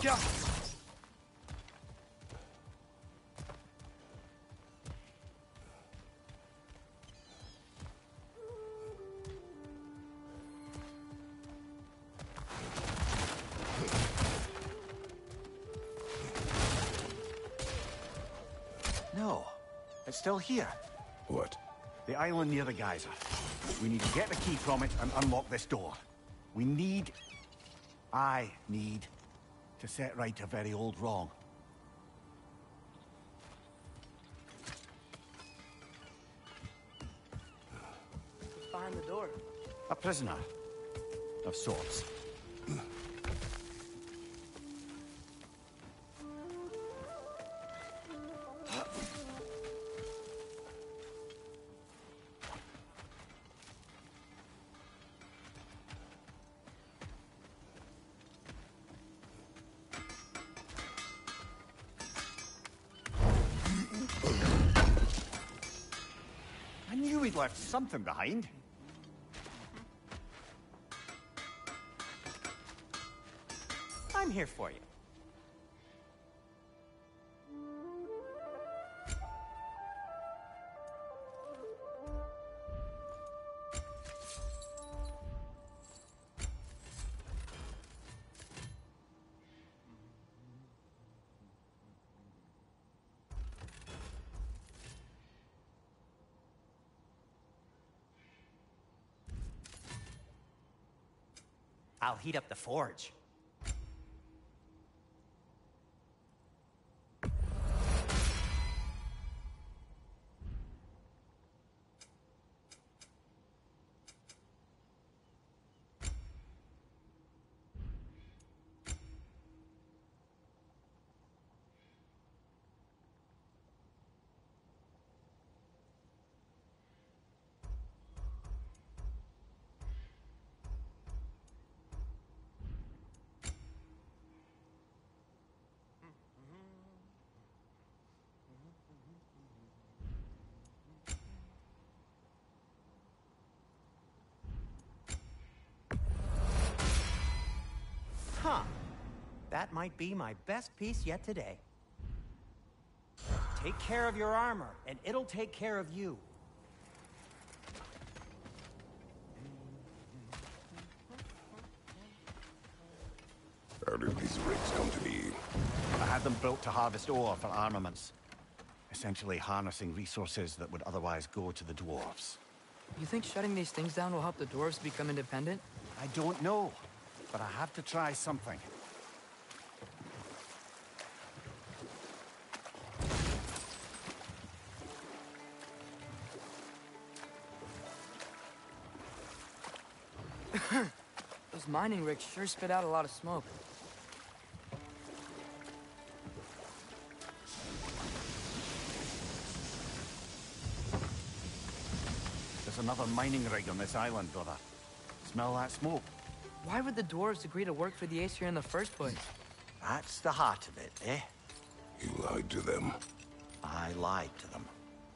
Gotcha! No, it's still here. What? The island near the geyser. We need to get the key from it and unlock this door. I need to set right a very old wrong. What's behind the door? A prisoner of sorts. I knew we'd left something behind. I'm here for you. I'll heat up the forge. Huh. That might be my best piece yet today. Take care of your armor, and it'll take care of you. How did these rigs come to be? I had them built to harvest ore for armaments. Essentially harnessing resources that would otherwise go to the dwarves. You think shutting these things down will help the dwarves become independent? I don't know, but I have to try something. Those mining rigs sure spit out a lot of smoke. There's another mining rig on this island, brother. Smell that smoke? Why would the dwarves agree to work for the Aesir in the first place? That's the heart of it, eh? You lied to them. I lied to them.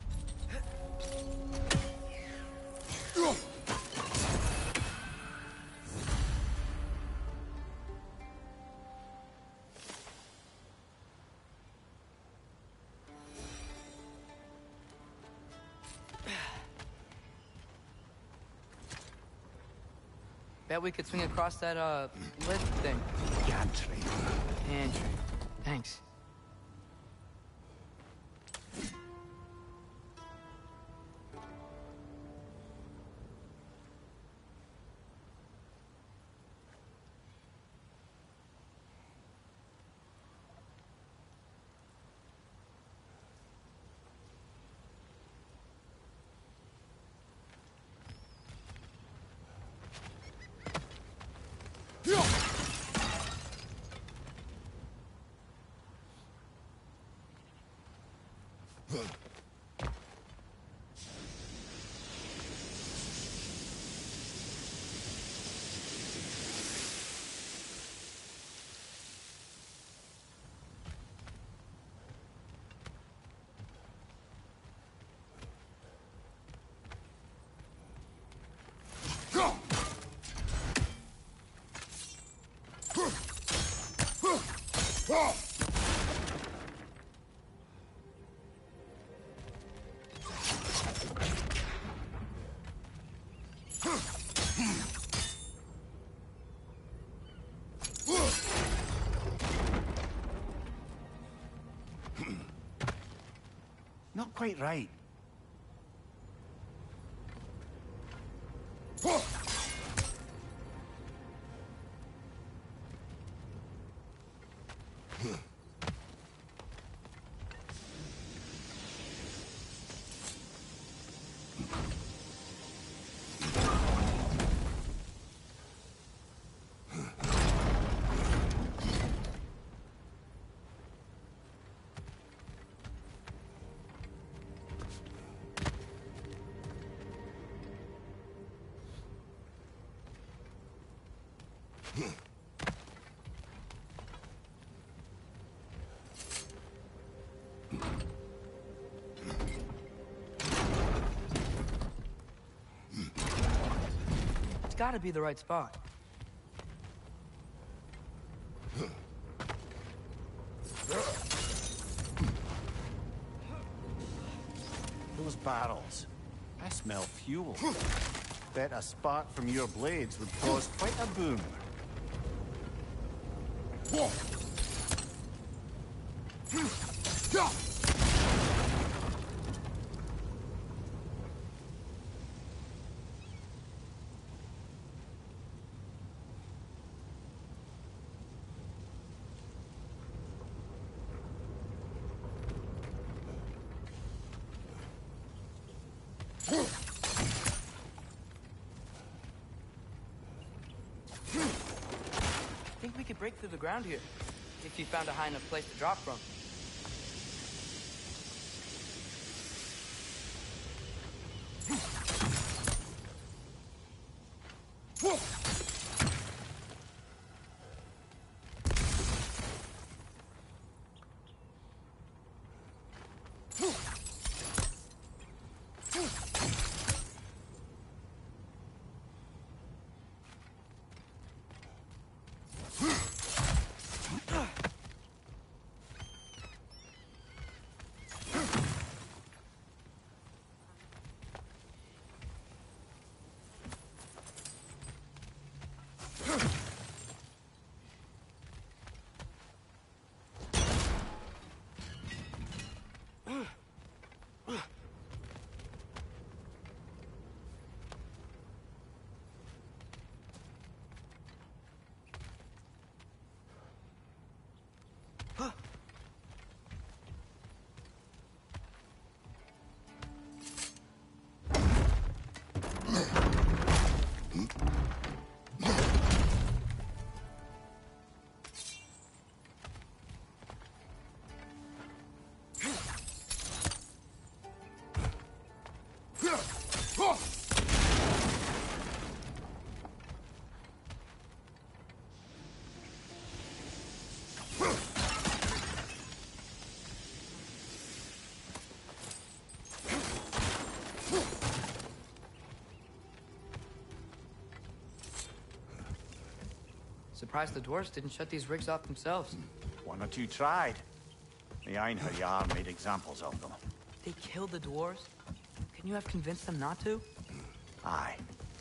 Bet we could swing across that, lid thing. Gantry. Gantry. Thanks. Not quite right. It's gotta be the right spot. Those barrels. I smell fuel. Bet a spark from your blades would cause quite a boom. I think we could break through the ground here, if you found a high enough place to drop from. Surprised the dwarves didn't shut these rigs off themselves. One or two tried. The Einherjar made examples of them. They killed the dwarves? Can you have convinced them not to? Aye.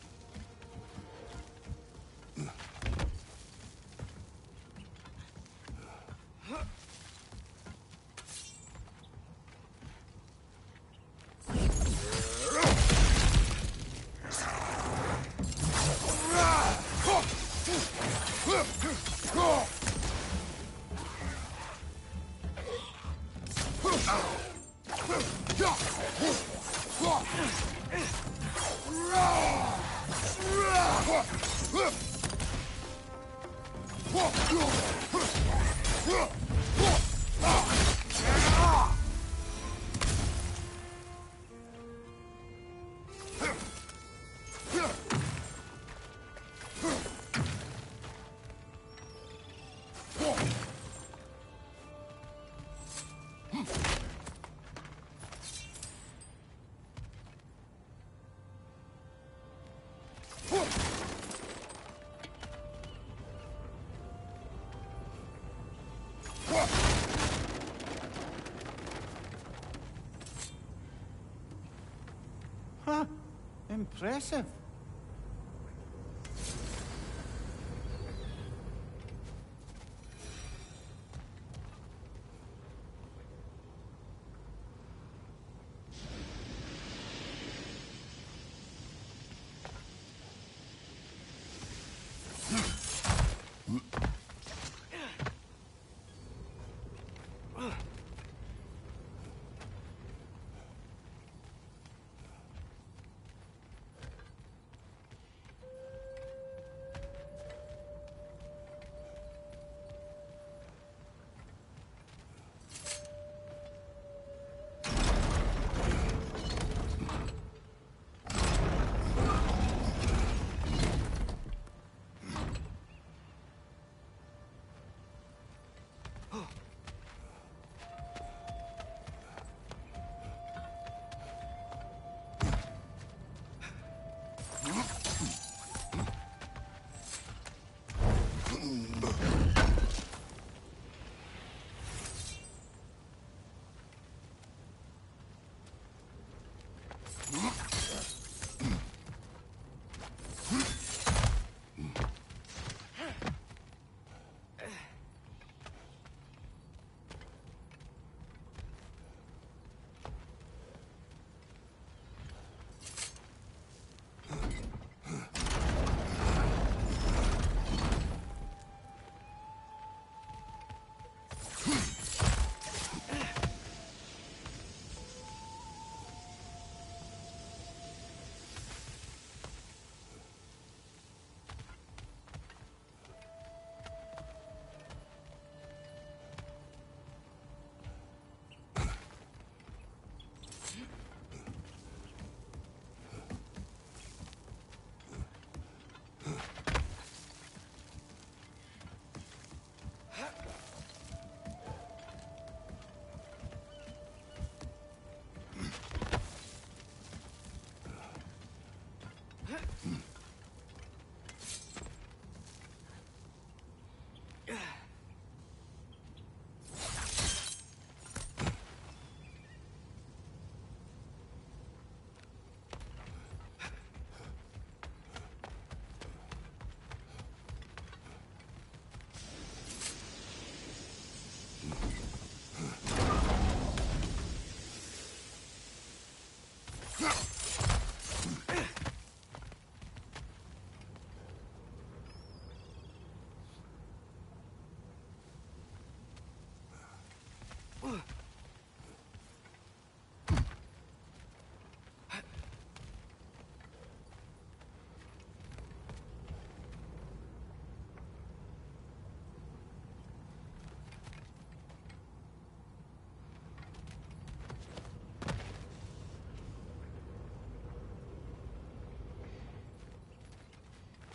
Huh. Impressive.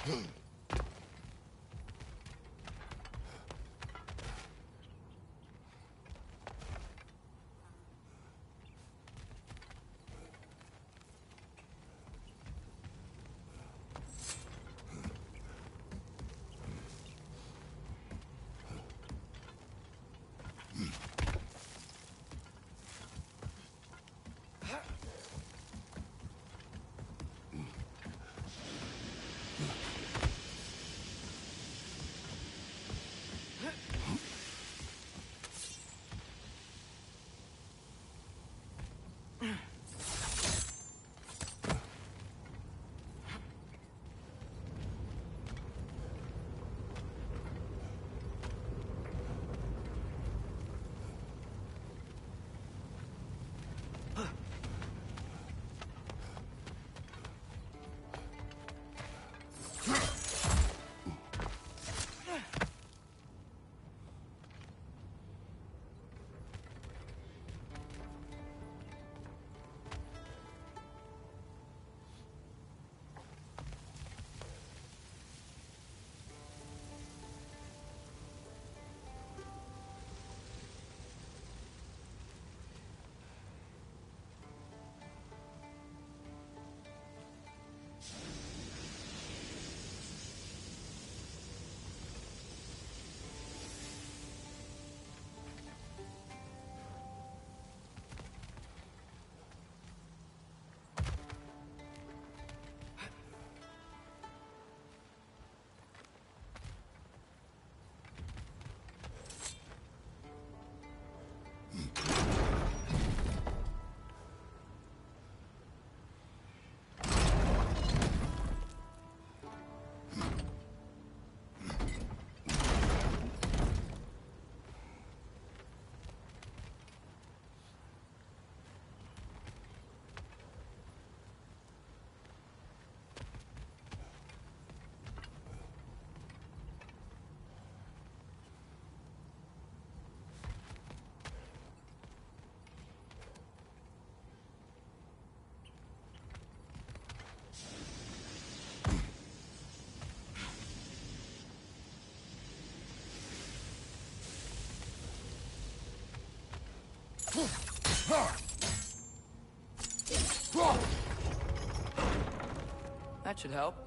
That should help.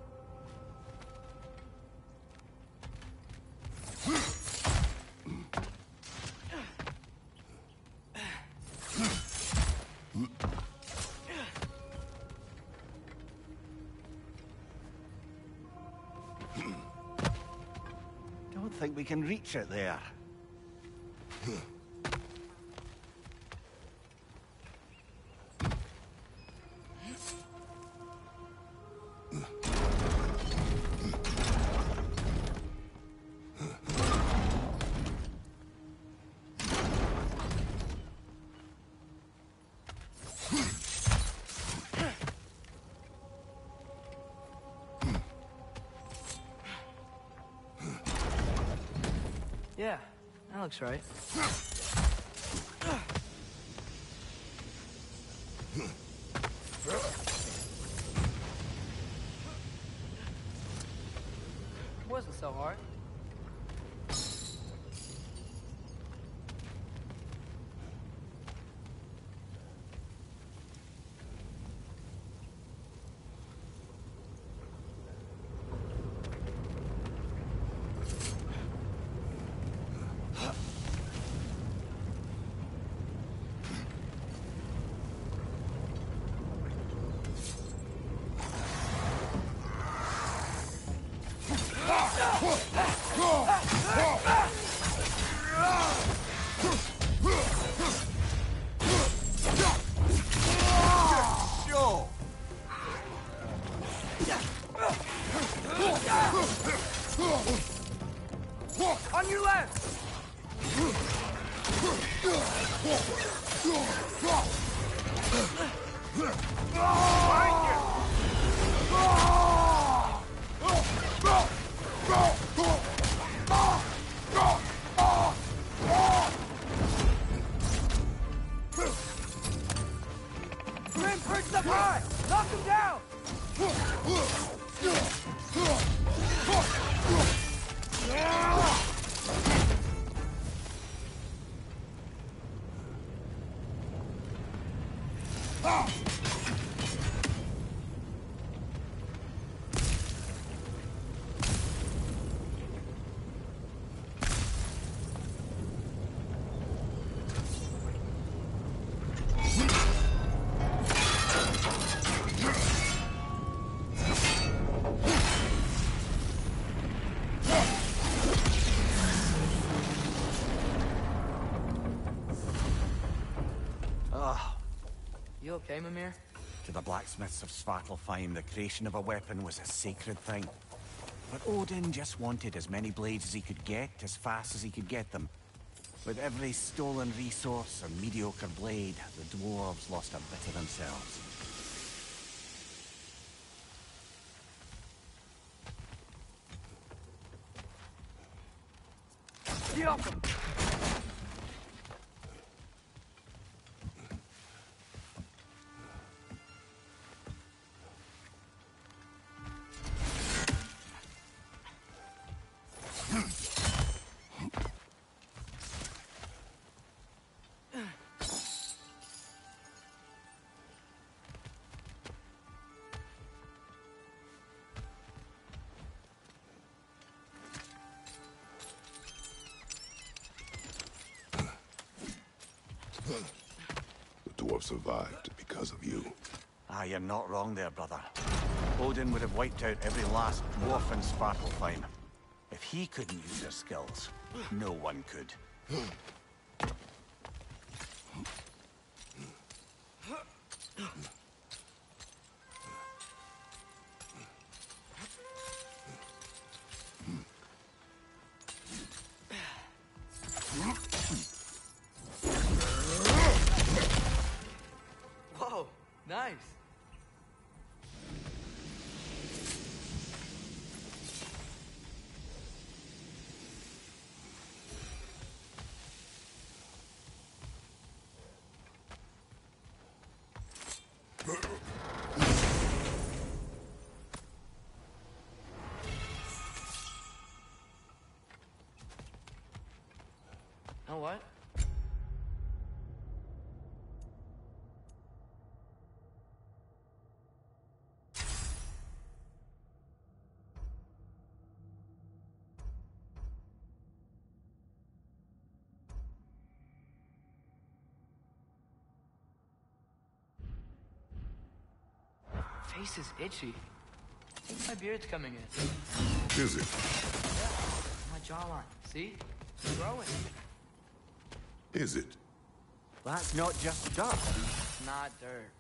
Don't think we can reach it there. Yeah, that looks right. Wasn't so hard. On your left! Grim perched up high! Knock him down! You okay, Mimir? To the blacksmiths of Svartalfheim, the creation of a weapon was a sacred thing. But Odin just wanted as many blades as he could get, as fast as he could get them. With every stolen resource or mediocre blade, the dwarves lost a bit of themselves. The dwarf survived because of you. Ah, you're not wrong there, brother. Odin would have wiped out every last dwarf in Svartalfheim. If he couldn't use their skills, no one could. Whoa, nice. Know what? Face is itchy. I think my beard's coming in. Is it? My jawline. See? It's growing. Is it? That's not just dust. It's not dirt.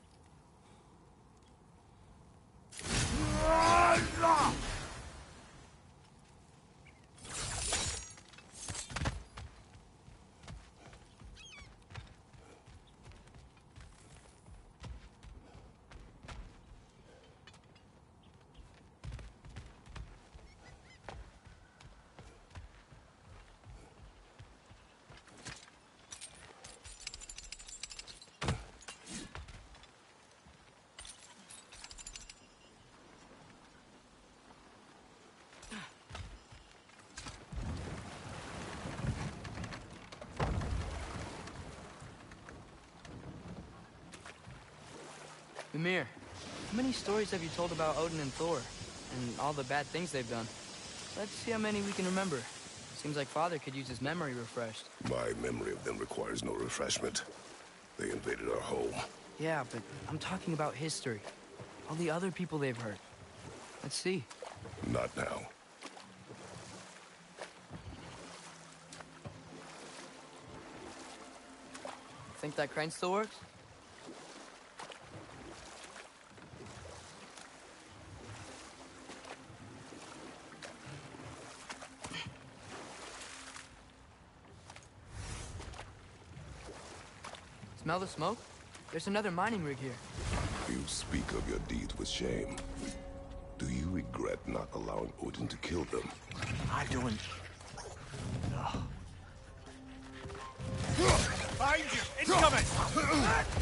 Mimir, how many stories have you told about Odin and Thor? And all the bad things they've done? Let's see how many we can remember. Seems like Father could use his memory refreshed. My memory of them requires no refreshment. They invaded our home. Yeah, but I'm talking about history. All the other people they've hurt. Let's see. Not now. Think that crane still works? Smell the smoke? There's another mining rig here. You speak of your deeds with shame. Do you regret not allowing Odin to kill them? I don't... Behind you! Incoming!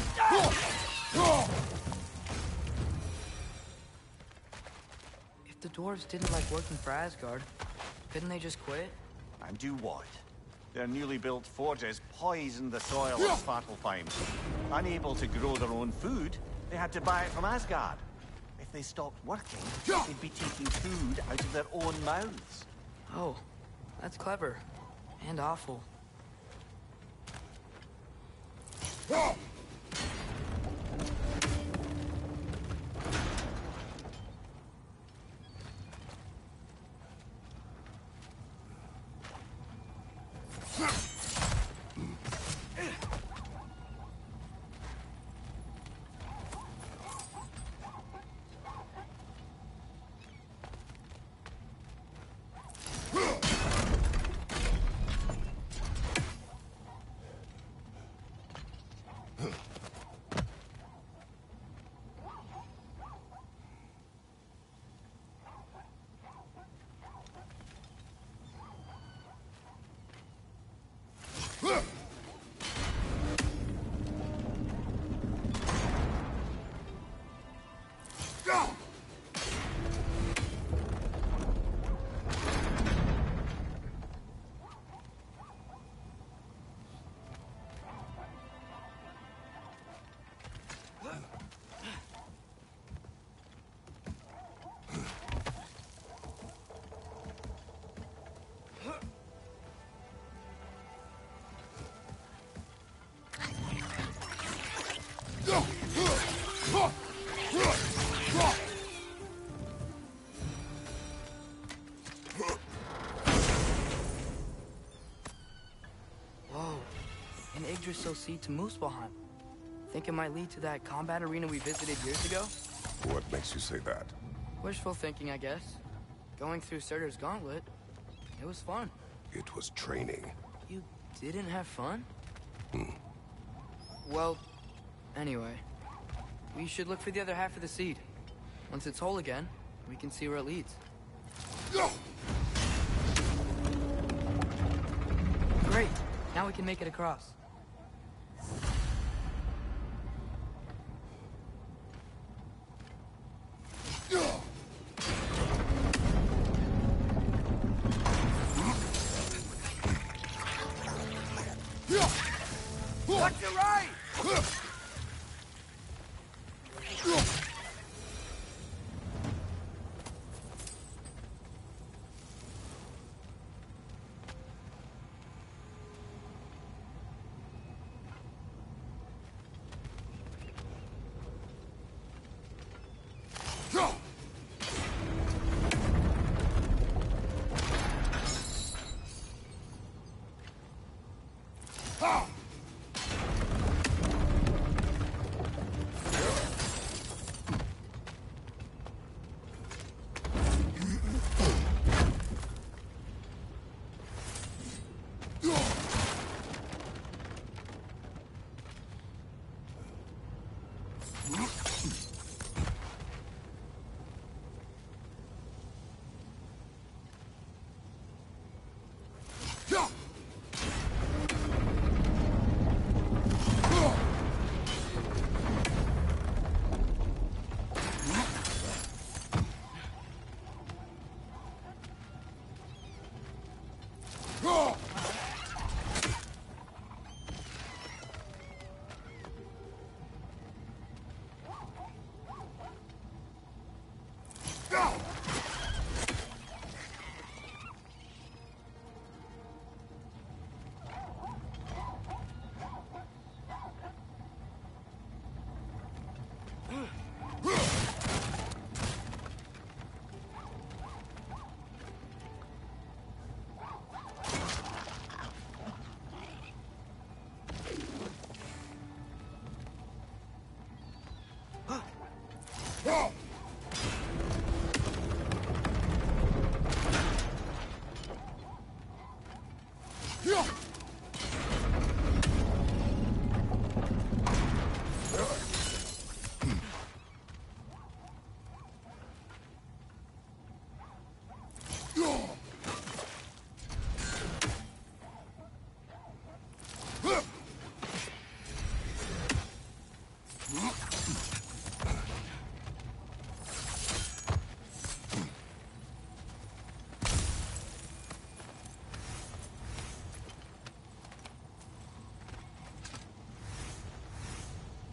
If the dwarves didn't like working for Asgard, couldn't they just quit? And do what? Their newly built forges poisoned the soil of Svartalfheim. Unable to grow their own food, they had to buy it from Asgard. If they stopped working, they'd be taking food out of their own mouths. Oh, that's clever. And awful. Whoa, an Yggdrasil seed to Muspelheim. Think it might lead to that combat arena we visited years ago? What makes you say that? Wishful thinking, I guess. Going through Surtur's gauntlet, it was fun. It was training. You didn't have fun? Well, anyway, we should look for the other half of the seed. Once it's whole again, we can see where it leads. Great, now we can make it across. Watch your right!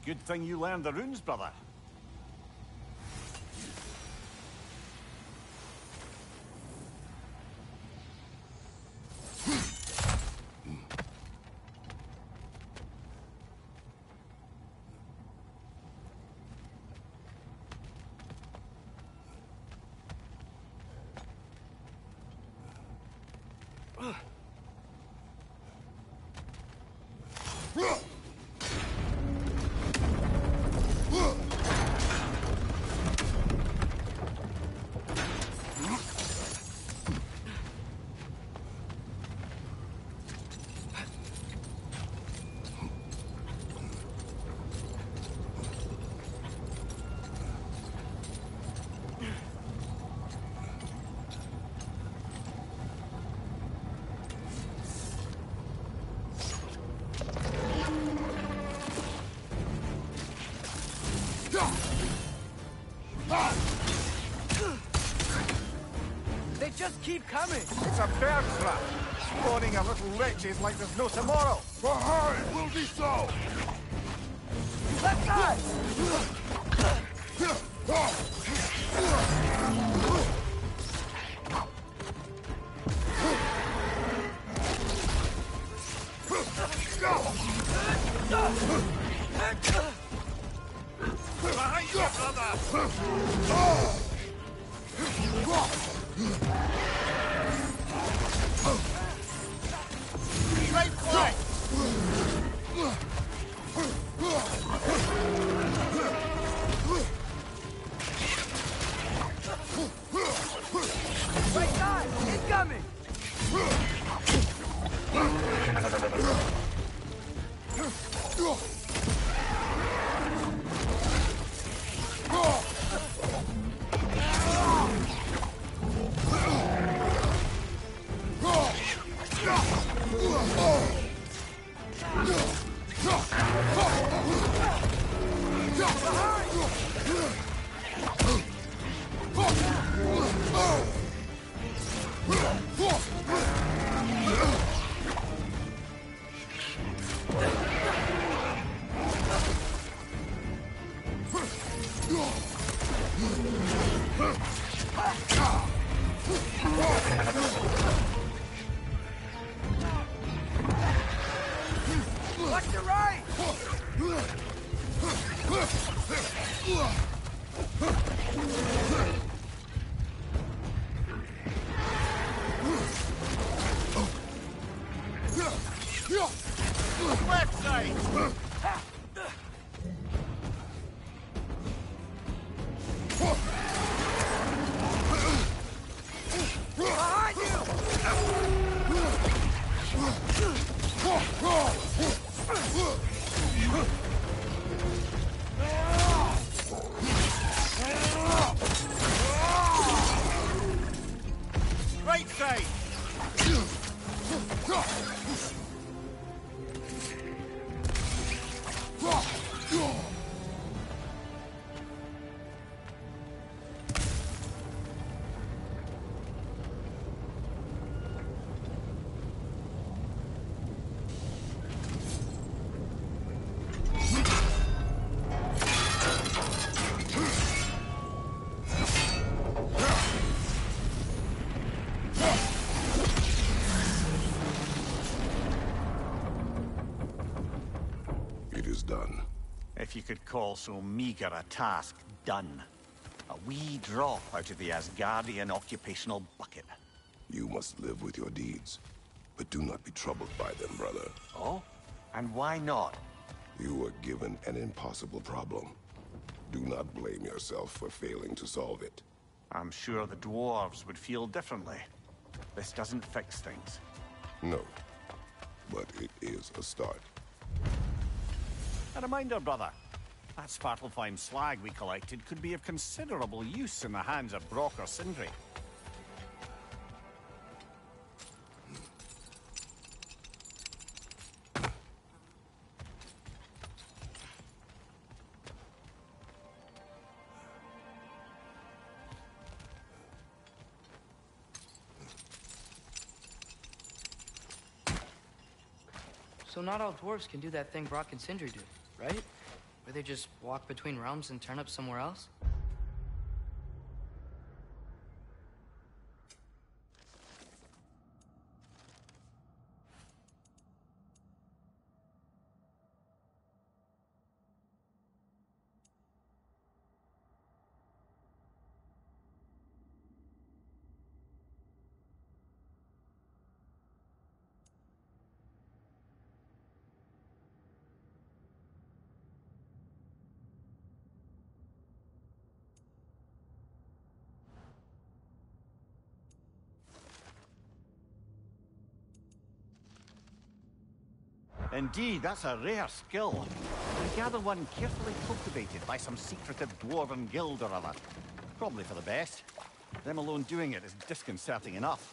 Good thing you learned the runes, brother. They just keep coming! It's a bear trap! Spawning a little wretches like there's no tomorrow! For her, it will be so! Left side! Behind you, brother! Right flank! Right side! Incoming! Watch the right! Left side! Behind you! Right side! It is done. If you could call so meager a task done. A wee drop out of the Asgardian occupational bucket. You must live with your deeds. But do not be troubled by them, brother. Oh? And why not? You were given an impossible problem. Do not blame yourself for failing to solve it. I'm sure the dwarves would feel differently. This doesn't fix things. No. But it is a start. A reminder, brother. That Svartalfheim slag we collected could be of considerable use in the hands of Brok or Sindri. So not all dwarves can do that thing Brock and Sindri do, right? Where they just walk between realms and turn up somewhere else? Indeed, that's a rare skill. I gather one carefully cultivated by some secretive dwarven guild or other. Probably for the best. Them alone doing it is disconcerting enough.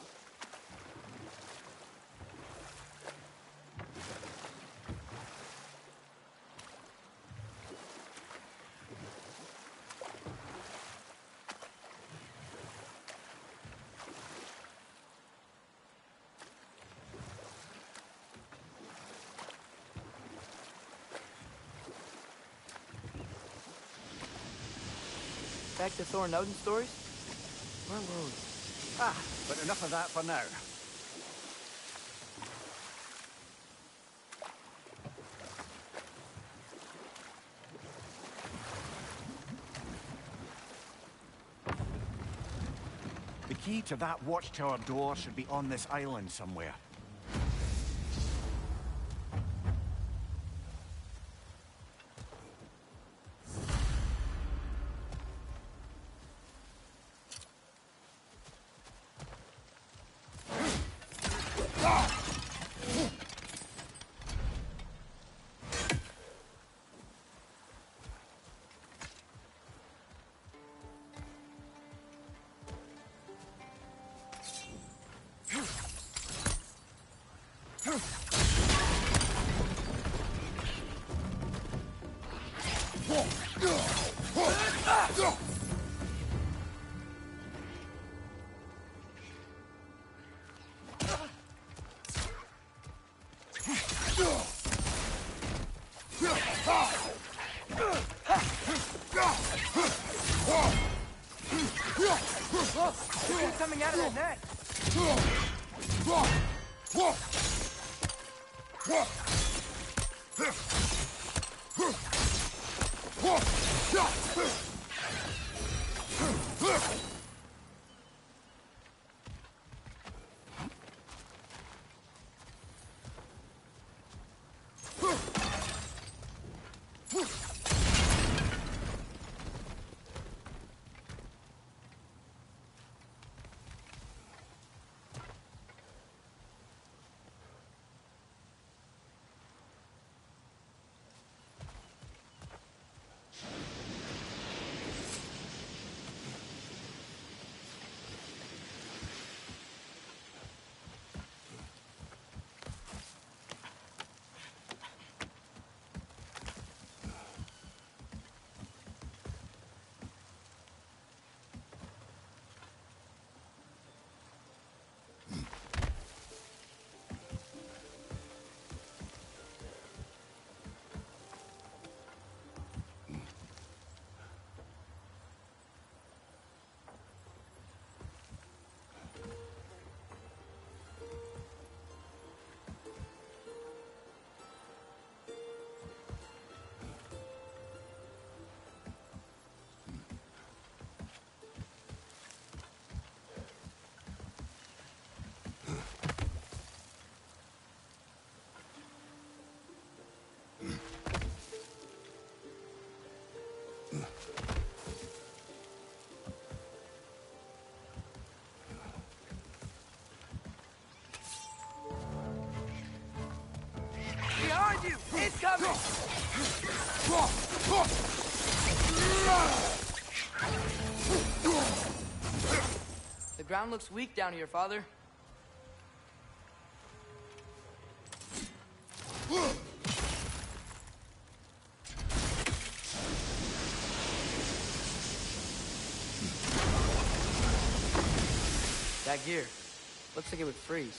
Back to Thor and Odin stories? Where were we? Ah, but enough of that for now. The key to that watchtower door should be on this island somewhere. Who's coming out of that net? Behind you! It's coming! The ground looks weak down here, Father. That gear. Looks like it would freeze.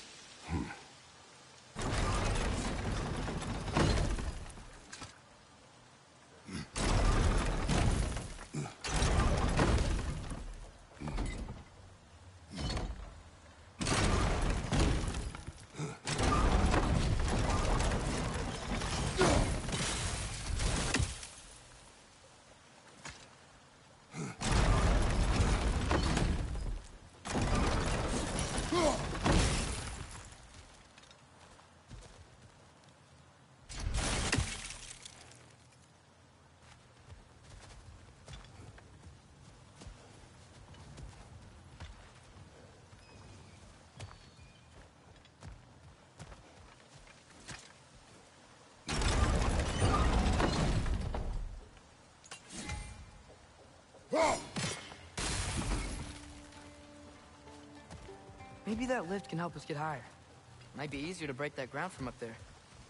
Maybe that lift can help us get higher. Might be easier to break that ground from up there.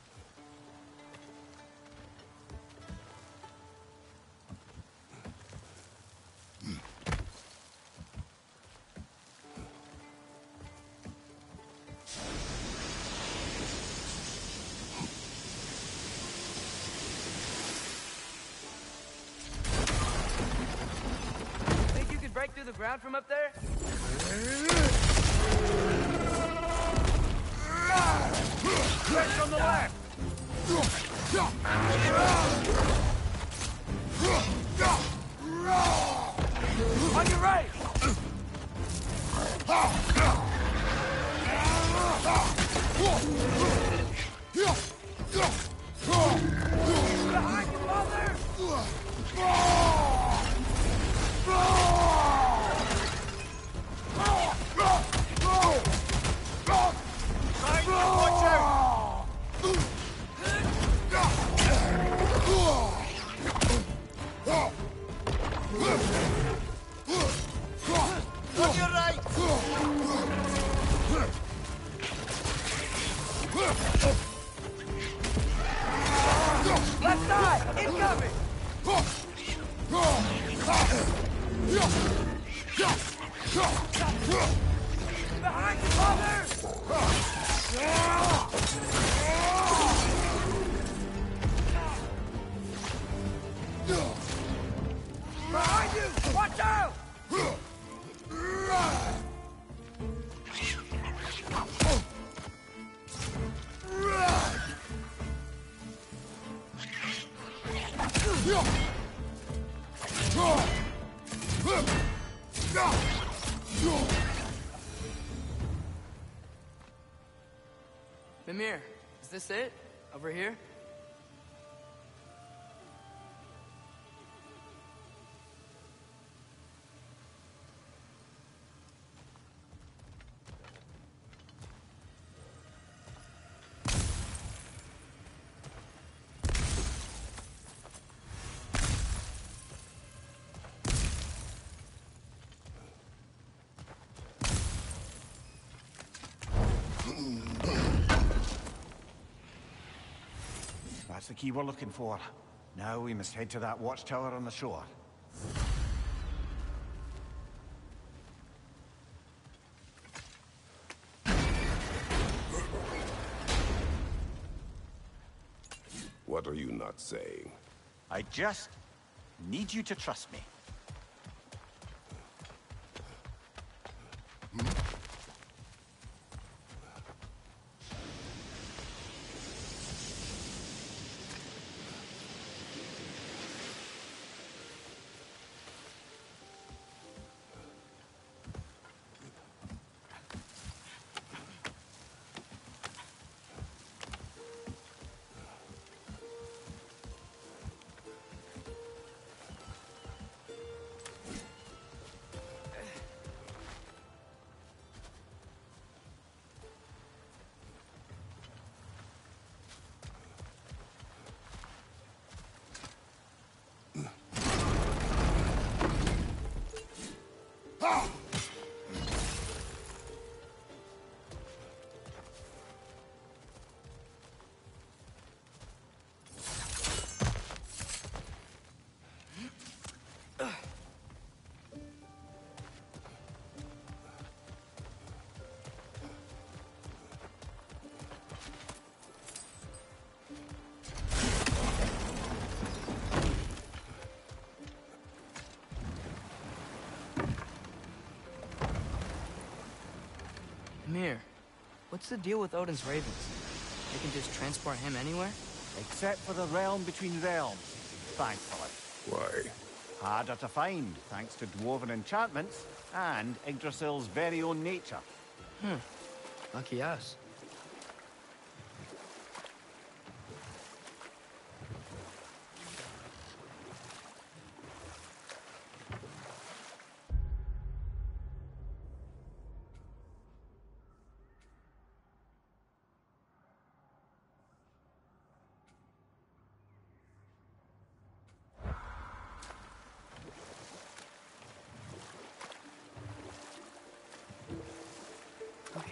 Think you could break through the ground from up there? Press on the left! On your right! Behind you, mother! Watch out! On your right! Left side! Incoming! Behind you, mother! Behind you! Watch out! Mimir, is this it? Over here? That's the key we're looking for. Now we must head to that watchtower on the shore. What are you not saying? I just need you to trust me. Mimir, what's the deal with Odin's ravens? They can just transport him anywhere? Except for the realm between realms, thankfully. Why? Harder to find, thanks to dwarven enchantments and Yggdrasil's very own nature. Lucky us.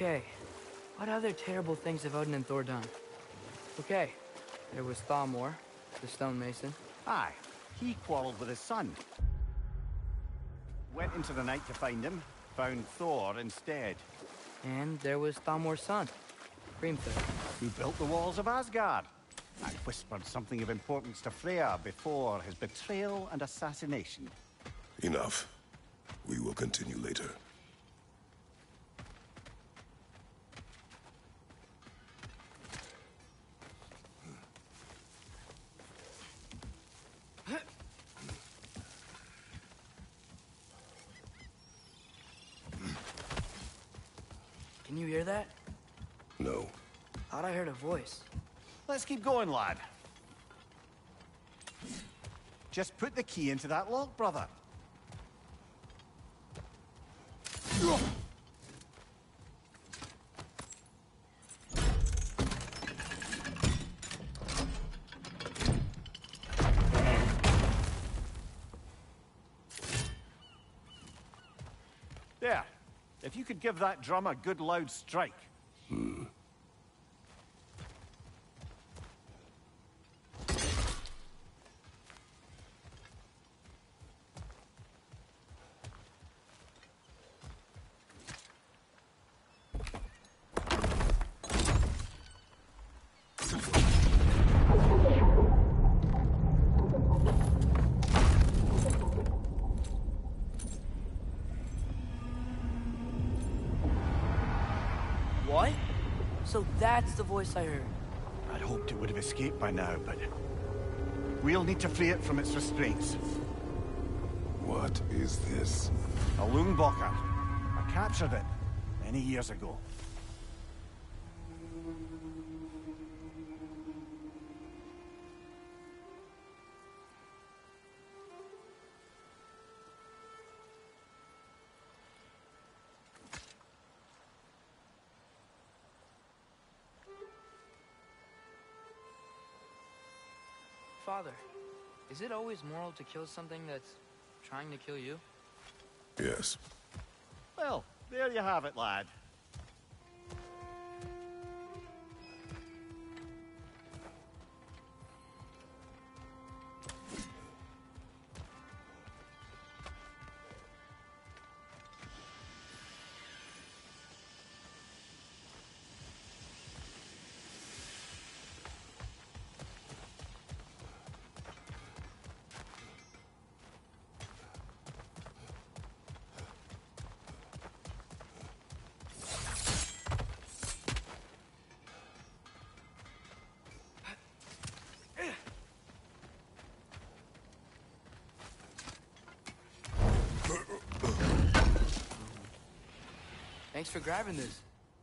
Okay. What other terrible things have Odin and Thor done? Okay. There was Thalmor, the stonemason. Aye, he quarreled with his son. Went into the night to find him, found Thor instead. And there was Thalmor's son, Hrimthur. Who built the walls of Asgard and whispered something of importance to Freya before his betrayal and assassination. Enough. We will continue later. Can you hear that? No. Thought I heard a voice. Let's keep going, lad. Just put the key into that lock, brother. There. If you could give that drum a good loud strike. What? So that's the voice I heard. I'd hoped it would have escaped by now, but we'll need to free it from its restraints. What is this? A Lungbocker. I captured it many years ago. Father, is it always moral to kill something that's trying to kill you? Yes. Well, there you have it, lad. Thanks for grabbing this.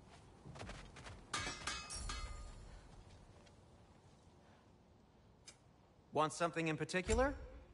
Want something in particular?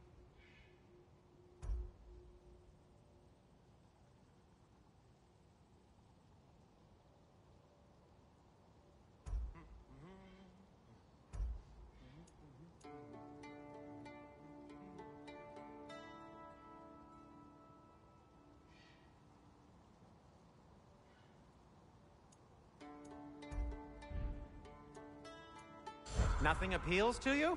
Nothing appeals to you?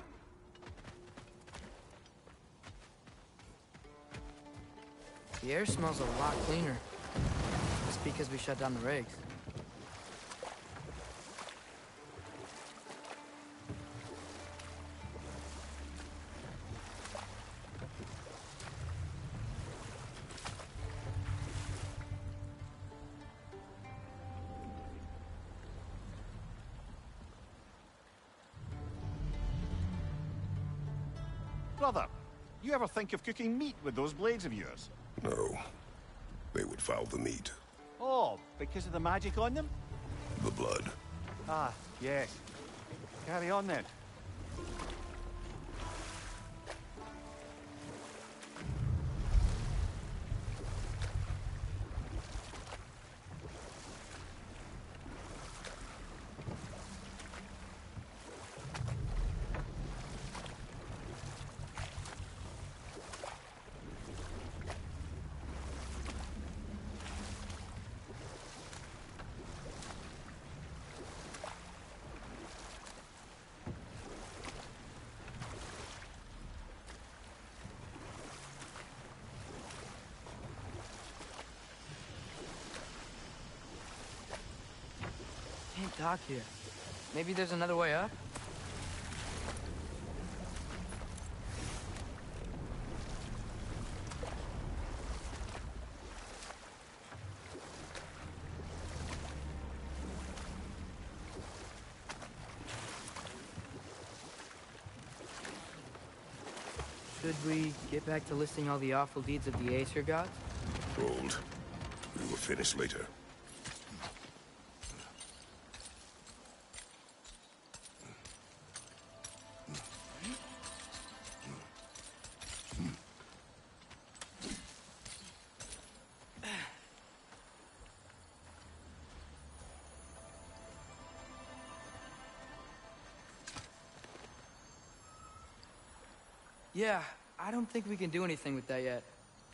The air smells a lot cleaner. It's because we shut down the rigs. Brother, you ever think of cooking meat with those blades of yours? No. They would foul the meat. Oh, because of the magic on them? The blood. Ah, yes. Carry on then. dock here. Maybe there's another way up? Should we get back to listing all the awful deeds of the Aesir gods? Hold. We will finish later. Yeah, I don't think we can do anything with that yet.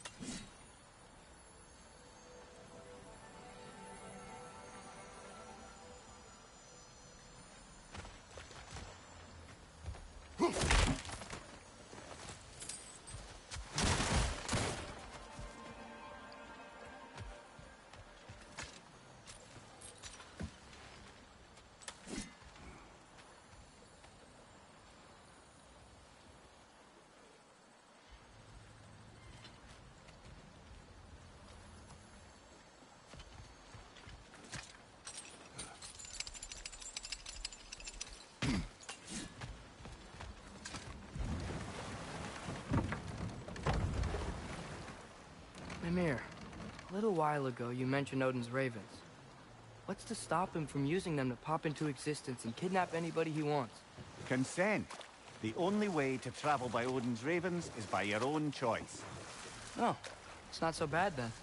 Mimir, a little while ago you mentioned Odin's ravens. What's to stop him from using them to pop into existence and kidnap anybody he wants? Consent. The only way to travel by Odin's ravens is by your own choice. Oh, it's not so bad then.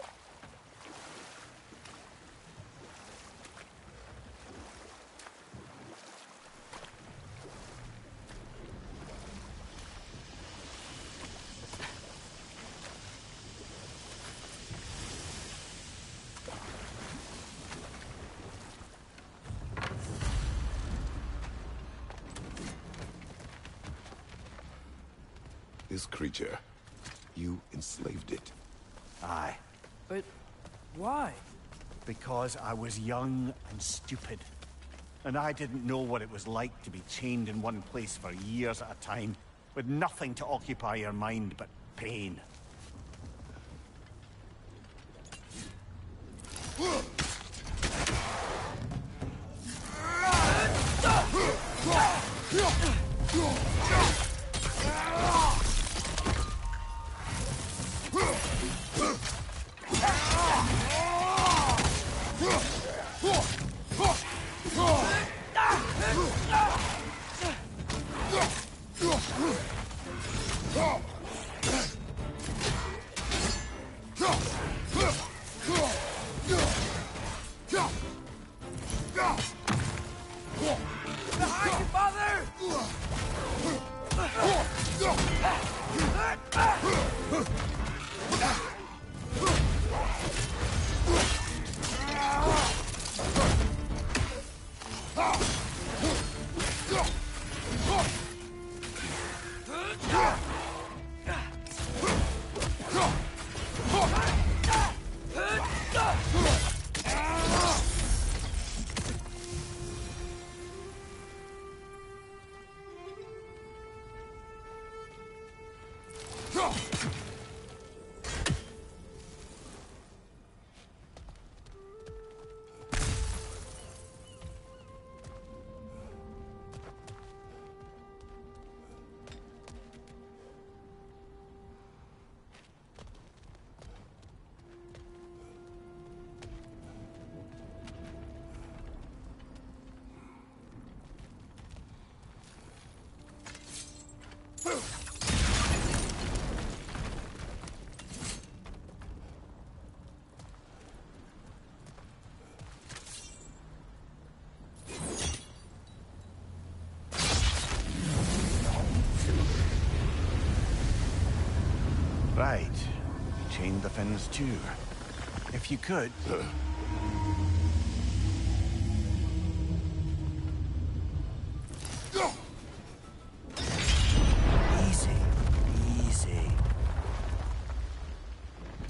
This creature, you enslaved it. Aye. But why? Because I was young and stupid. And I didn't know what it was like to be chained in one place for years at a time, with nothing to occupy your mind but pain. Right. Chain the fins too. If you could... Easy. Easy.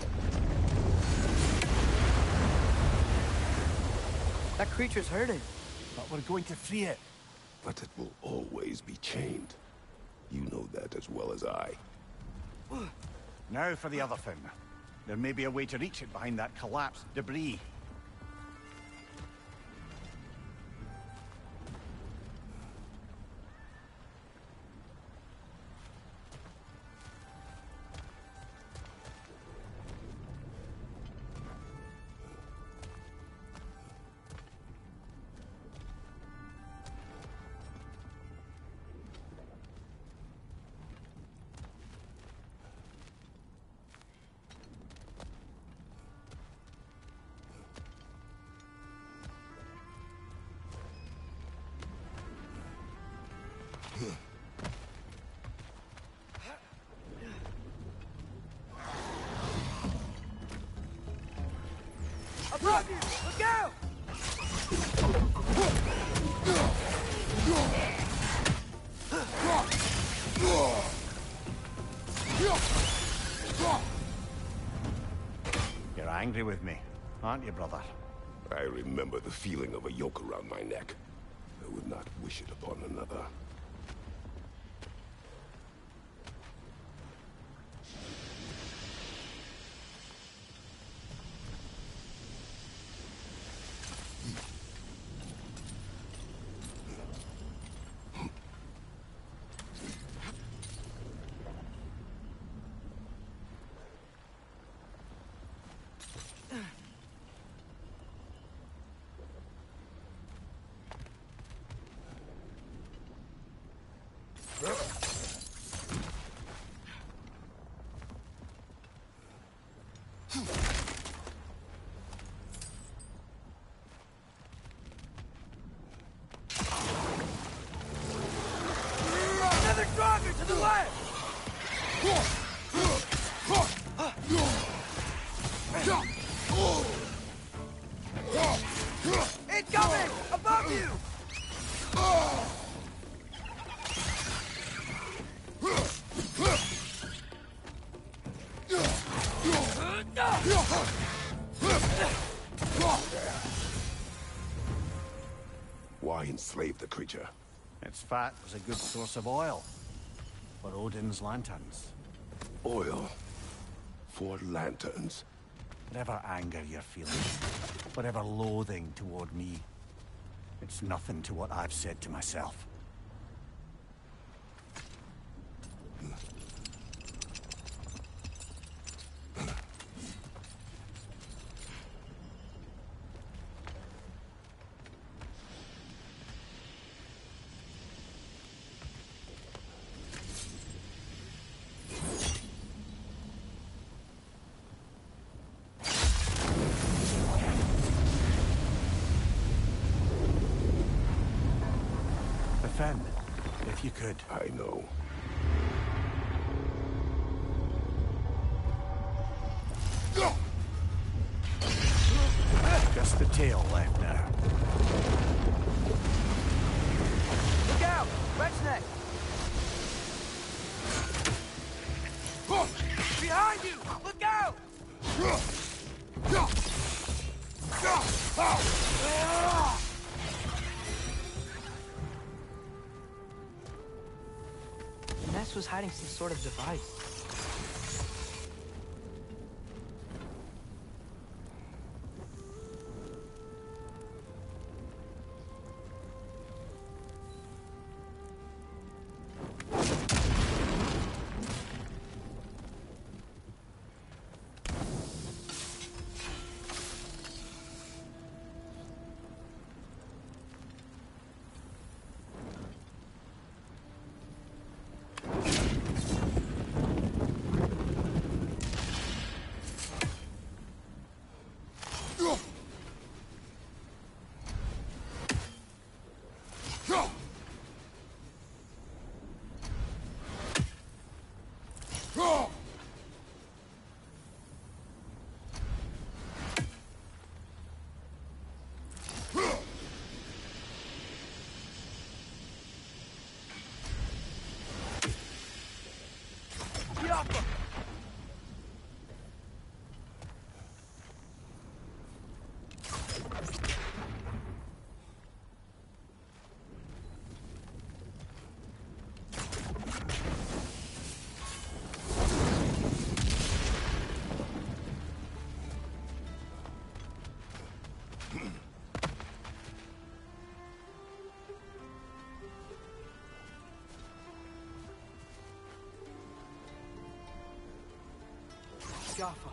That creature's hurting. But we're going to free it. But it will always be chained. You know that as well as I. Now for the other thing. There may be a way to reach it behind that collapsed debris. Above you! Look out! You're angry with me, aren't you, brother? I remember the feeling of a yoke around my neck. I would not wish it upon another. Another Draugr to the left! Incoming! Above you! Why enslave the creature? Its fat was a good source of oil for Odin's lanterns. Oil. For lanterns. Whatever anger you're feeling, whatever loathing toward me, it's nothing to what I've said to myself. Defend, if you could. I know. Just the tail left now. Look out! Red's neck! Behind you! Look out! The nest was hiding some sort of device. Get off them! Jaffa.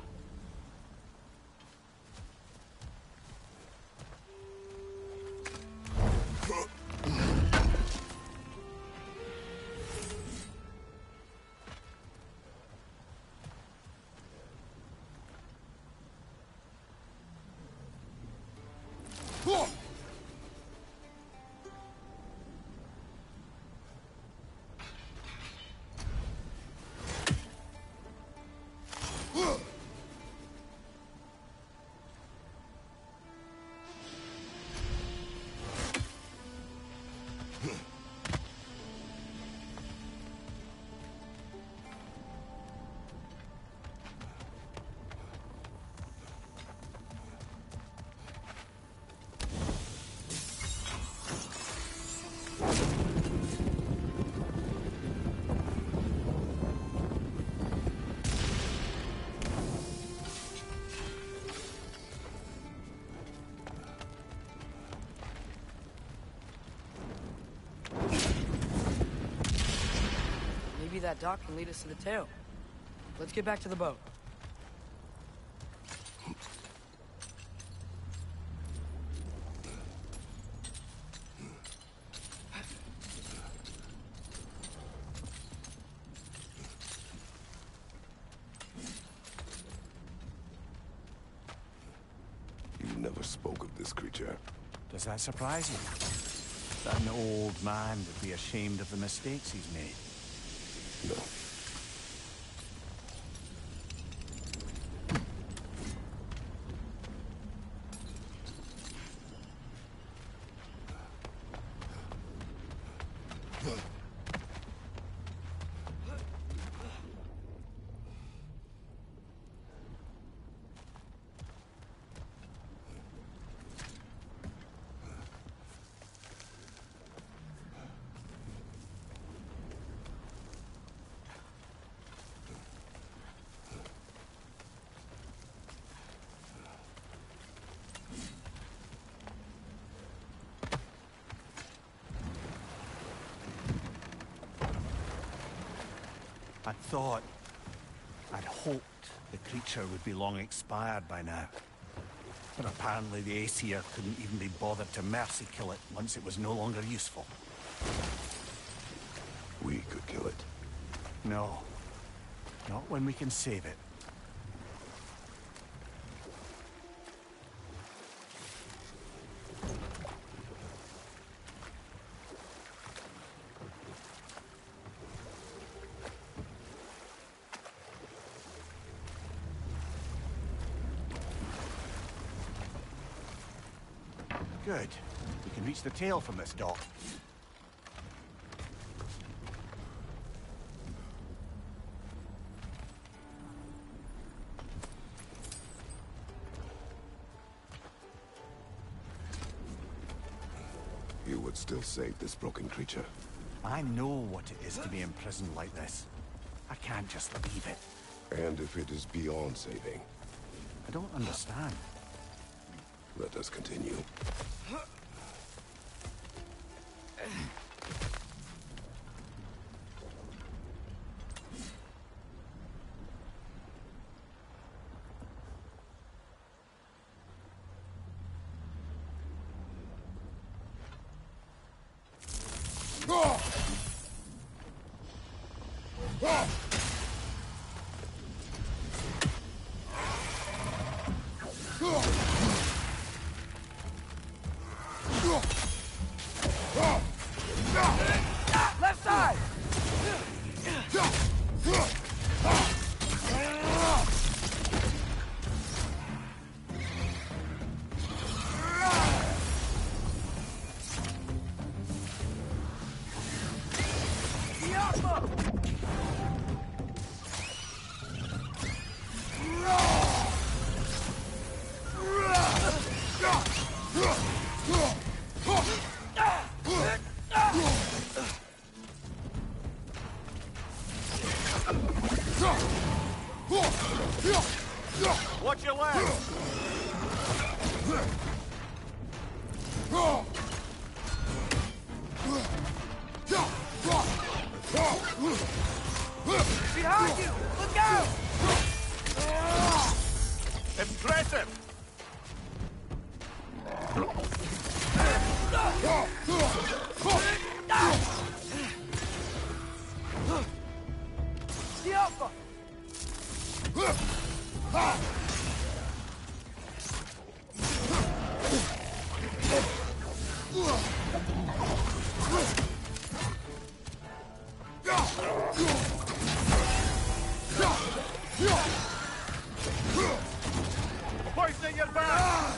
Maybe that dock can lead us to the tail. Let's get back to the boat. You never spoke of this creature. Does that surprise you? That an old man would be ashamed of the mistakes he's made. No. I'd hoped the creature would be long expired by now. But apparently the Aesir couldn't even be bothered to mercy kill it once it was no longer useful. We could kill it. No. Not when we can save it. Good. We can reach the tail from this dock. You would still save this broken creature. I know what it is to be imprisoned like this. I can't just leave it. And if it is beyond saving, I don't understand. let us continue. Left side! Watch your left! Behind you! Look out! Impressive! Tiafa! Poisoning your back!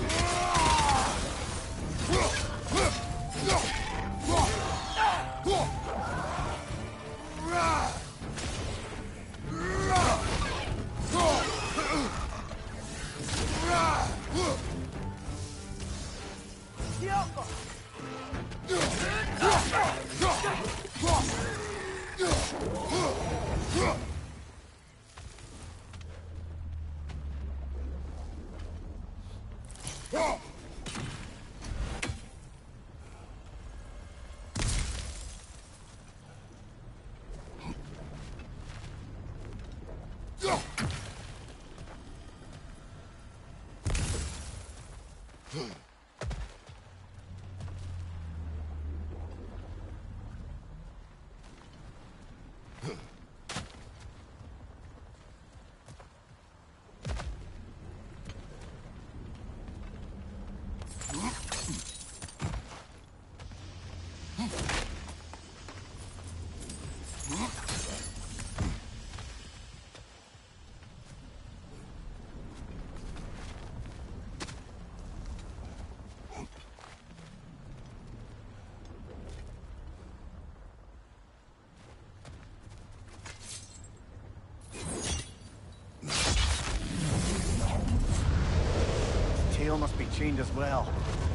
Tail must be chained as well.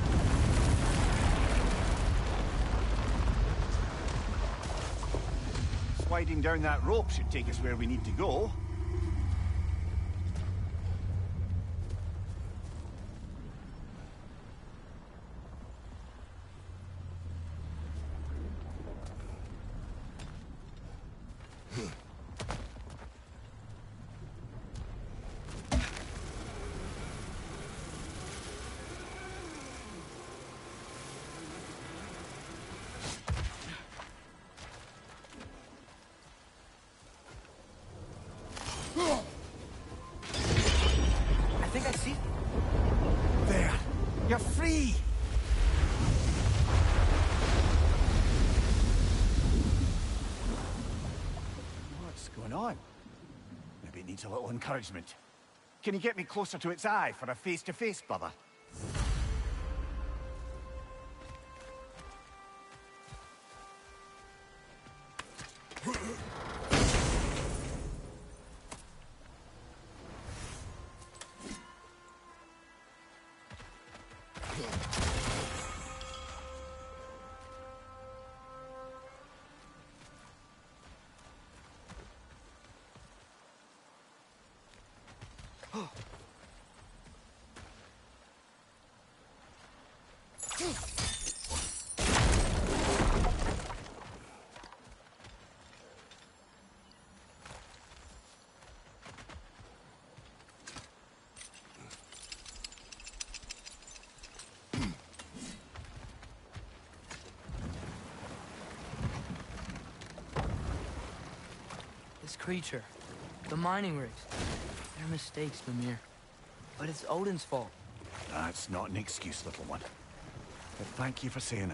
Sliding down that rope should take us where we need to go. I think I see... There! You're free! What's going on? Maybe it needs a little encouragement. Can you get me closer to its eye for a face-to-face, brother? This creature, the mining rigs, they're mistakes, Mimir. But it's Odin's fault. That's not an excuse, little one. But thank you for saying it.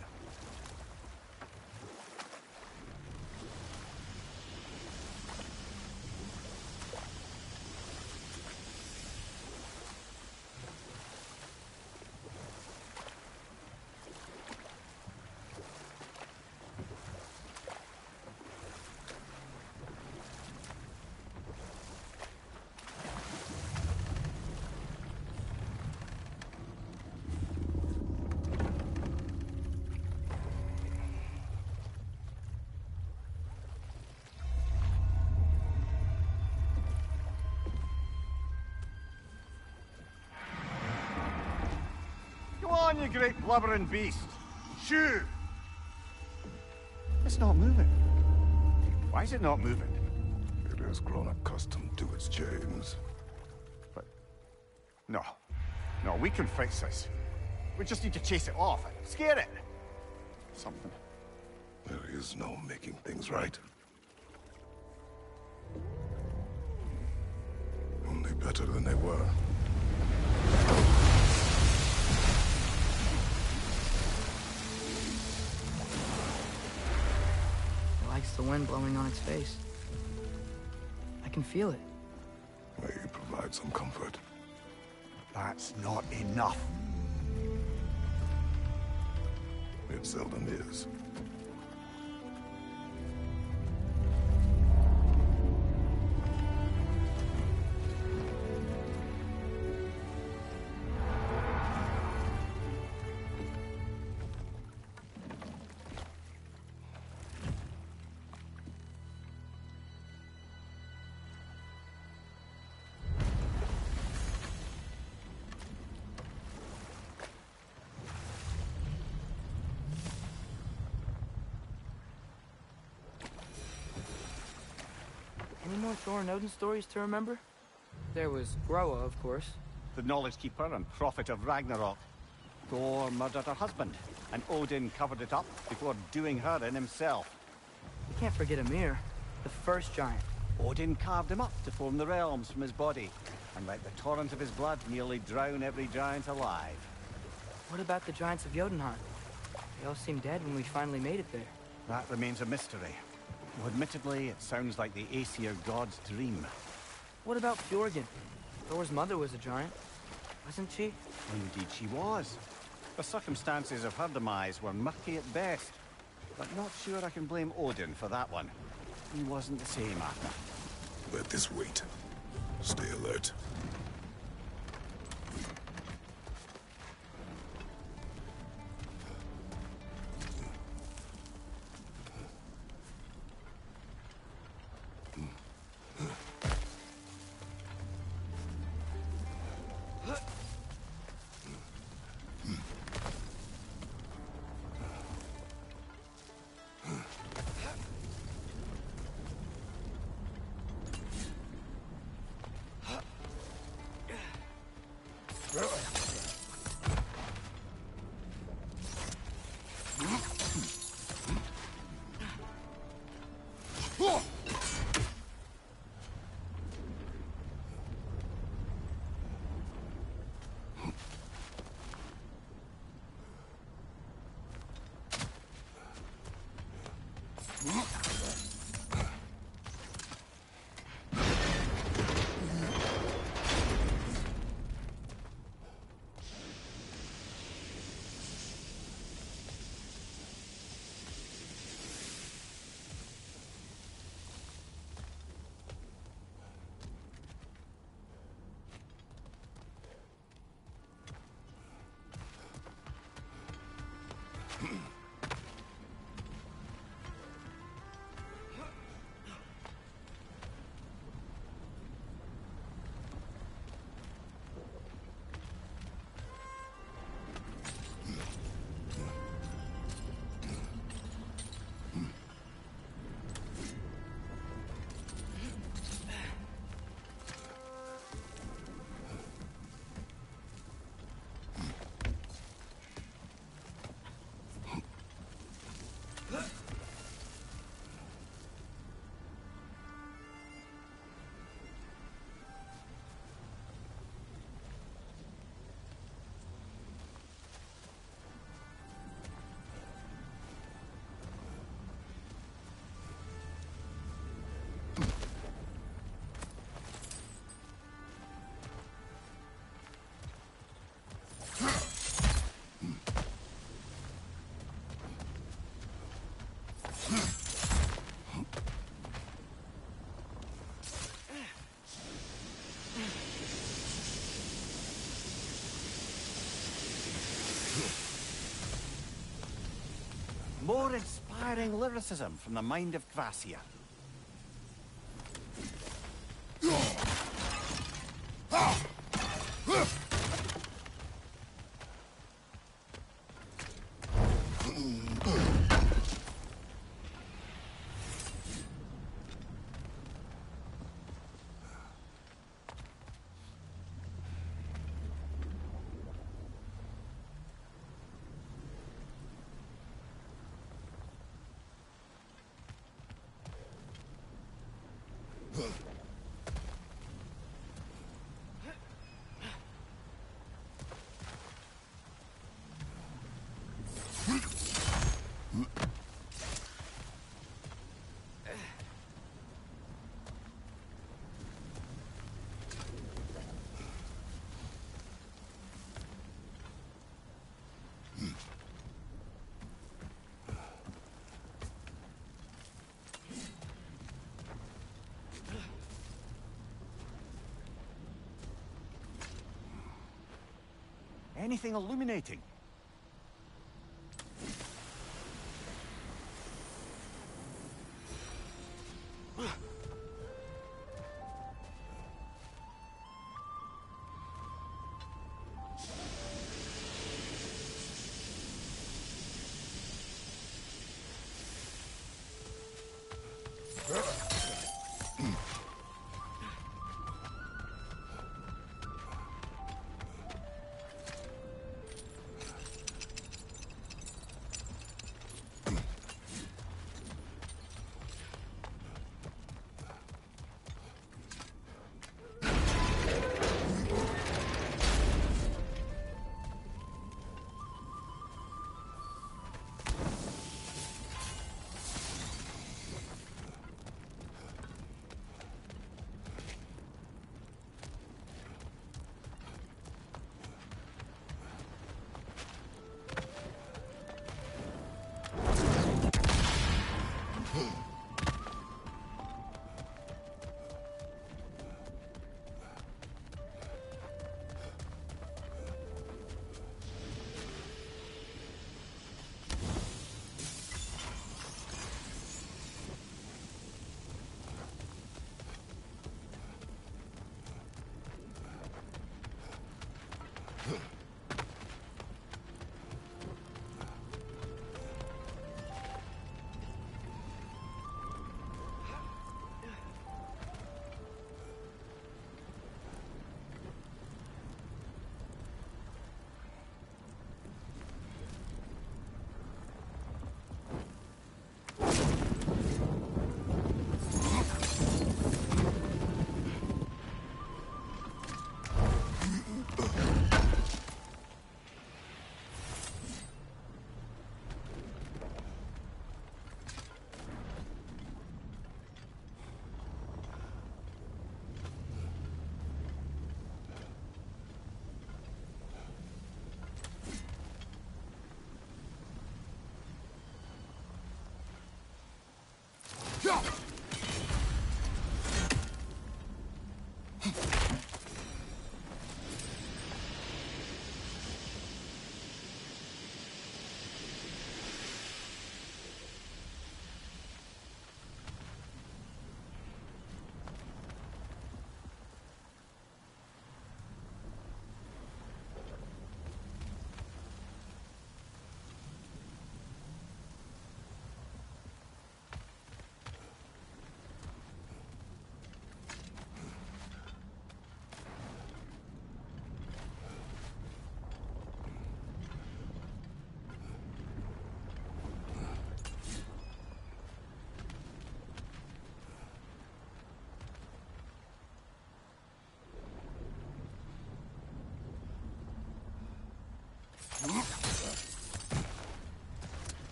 Go on, you great blubbering beast. Shoo! It's not moving. Why is it not moving? It has grown accustomed to its chains. But No. No, we can fix this. We just need to chase it off and scare it. Something. There is no making things right. Only better than they were. It likes the wind blowing on its face. I can feel it. May you provide some comfort. That's not enough. It seldom is. Any more Thor and Odin stories to remember? There was Groa, of course. The Knowledge Keeper and Prophet of Ragnarok. Thor murdered her husband, and Odin covered it up before doing her in himself. You can't forget Ymir, the first giant. Odin carved him up to form the realms from his body, and let the torrent of his blood nearly drown every giant alive. What about the giants of Jotunheim? They all seemed dead when we finally made it there. That remains a mystery. Though admittedly, it sounds like the Aesir god's dream. What about Fjorgyn? Thor's mother was a giant, wasn't she? Indeed she was. The circumstances of her demise were murky at best, but not sure I can blame Odin for that one. He wasn't the same after. Let this wait. Stay alert. More inspiring lyricism from the mind of Kvasir. Anything illuminating?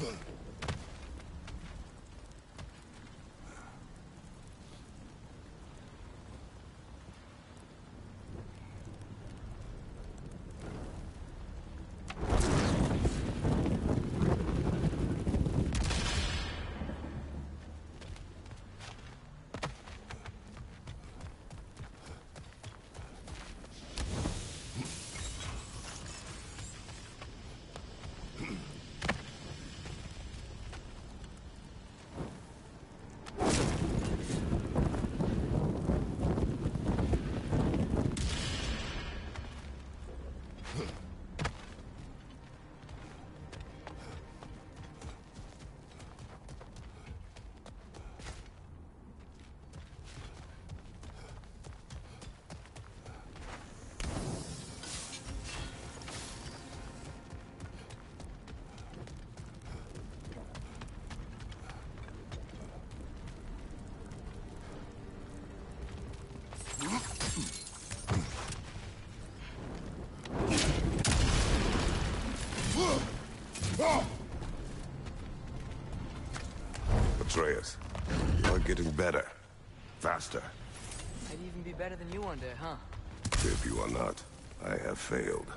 Atreus, you're getting better. Faster. I'd even be better than you one day, huh? If you are not, I have failed.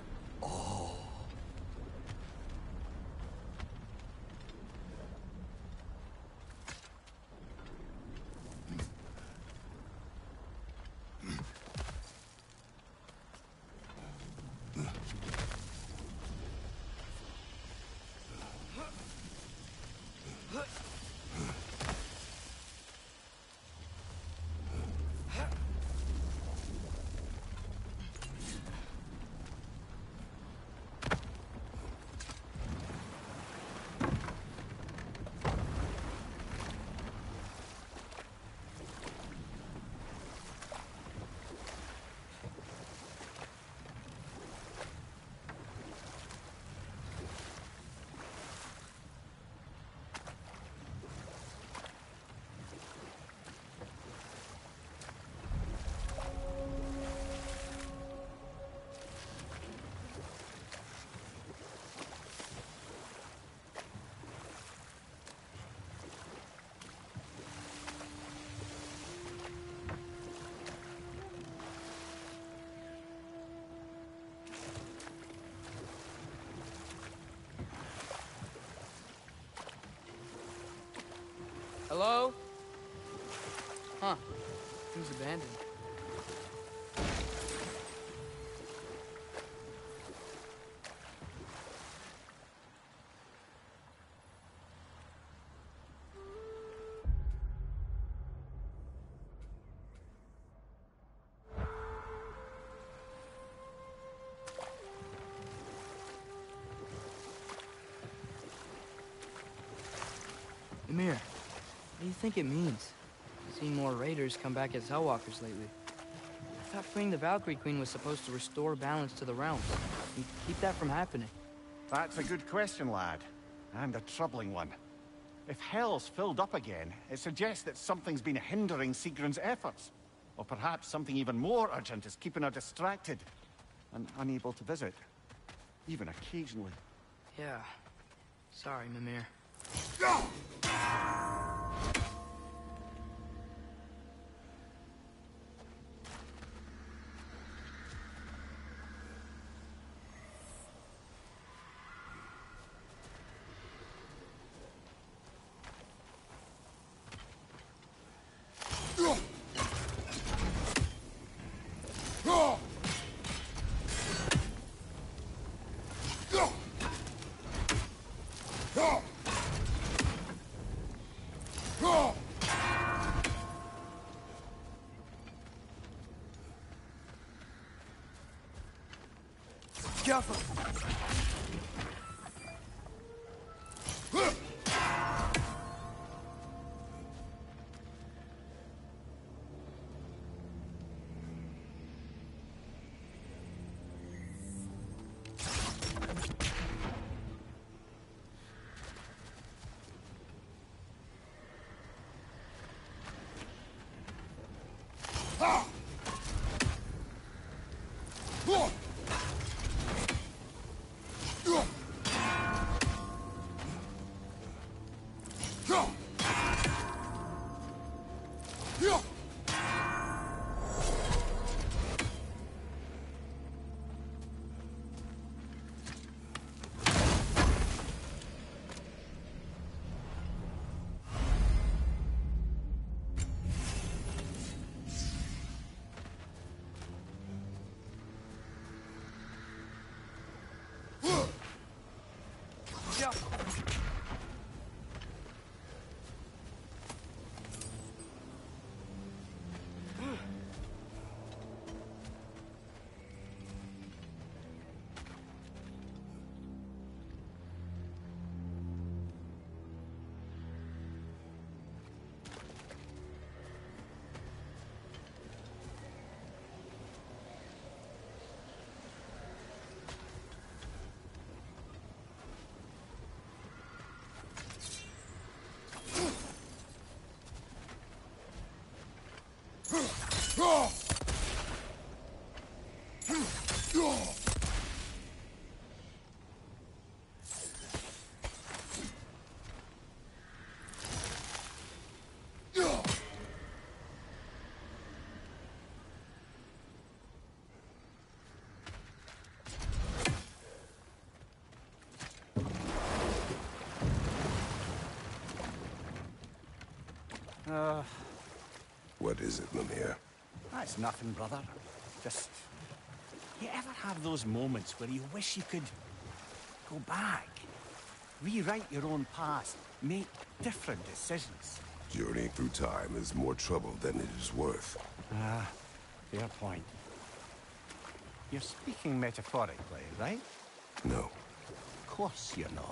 Hello? Huh. Seems abandoned. Ymir, what do you think it means? Seen more raiders come back as Hellwalkers lately. I thought freeing the Valkyrie Queen was supposed to restore balance to the realms and keep that from happening. That's a good question, lad. And a troubling one. If Hell's filled up again, it suggests that something's been hindering Sigrun's efforts. Or perhaps something even more urgent is keeping her distracted and unable to visit. Even occasionally. Yeah. Sorry, Mimir. Careful! What is it, Mimir? That's nothing, brother. Just... You ever have those moments where you wish you could... go back? Rewrite your own past, make different decisions? Journeying through time is more trouble than it is worth. Fair point. You're speaking metaphorically, right? No. Of course you're not.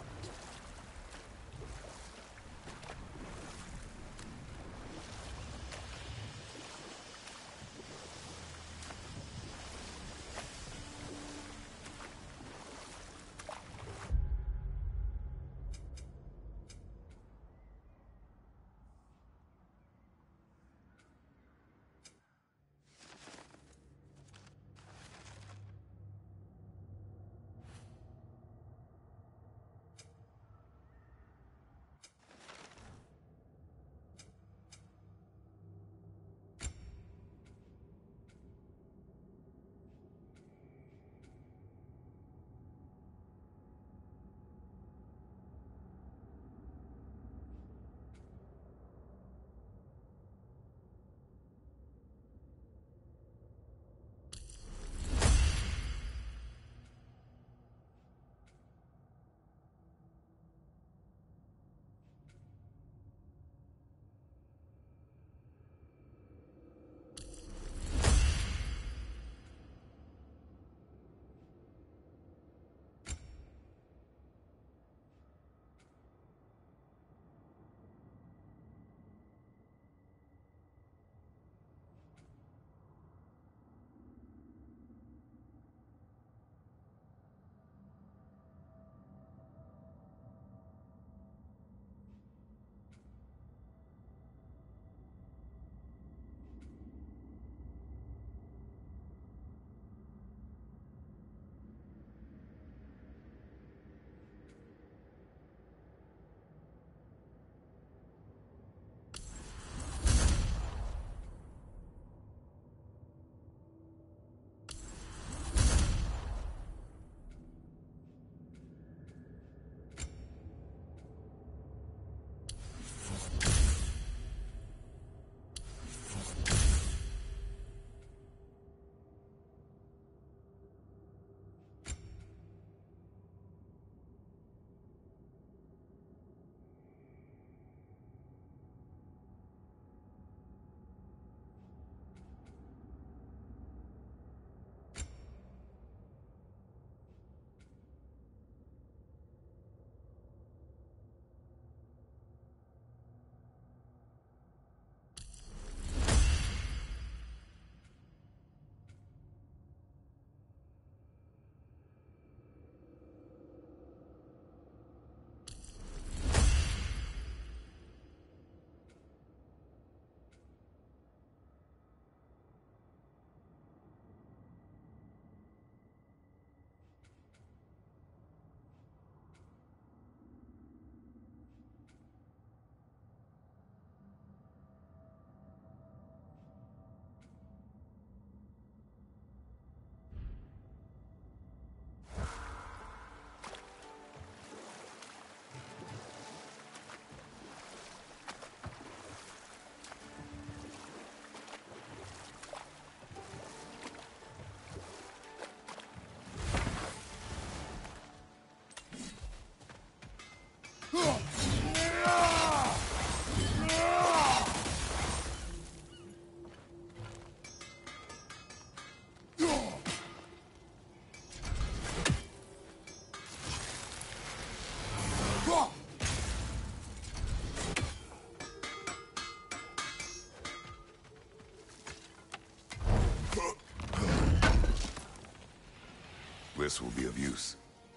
This will be of use.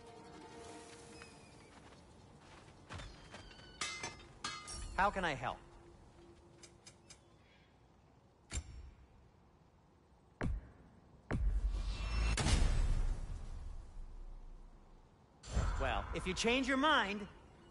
How can I help? If you change your mind...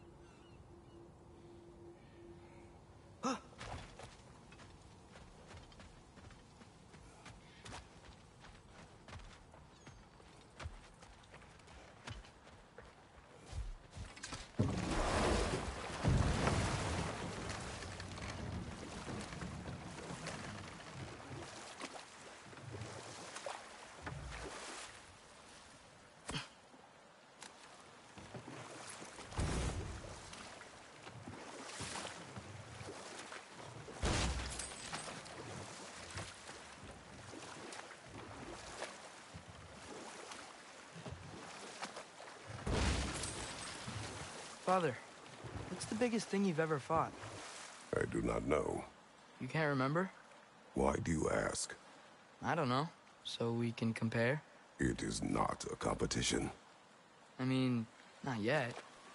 Father, what's the biggest thing you've ever fought? I do not know. You can't remember? Why do you ask? I don't know. So we can compare? It is not a competition. I mean, not yet.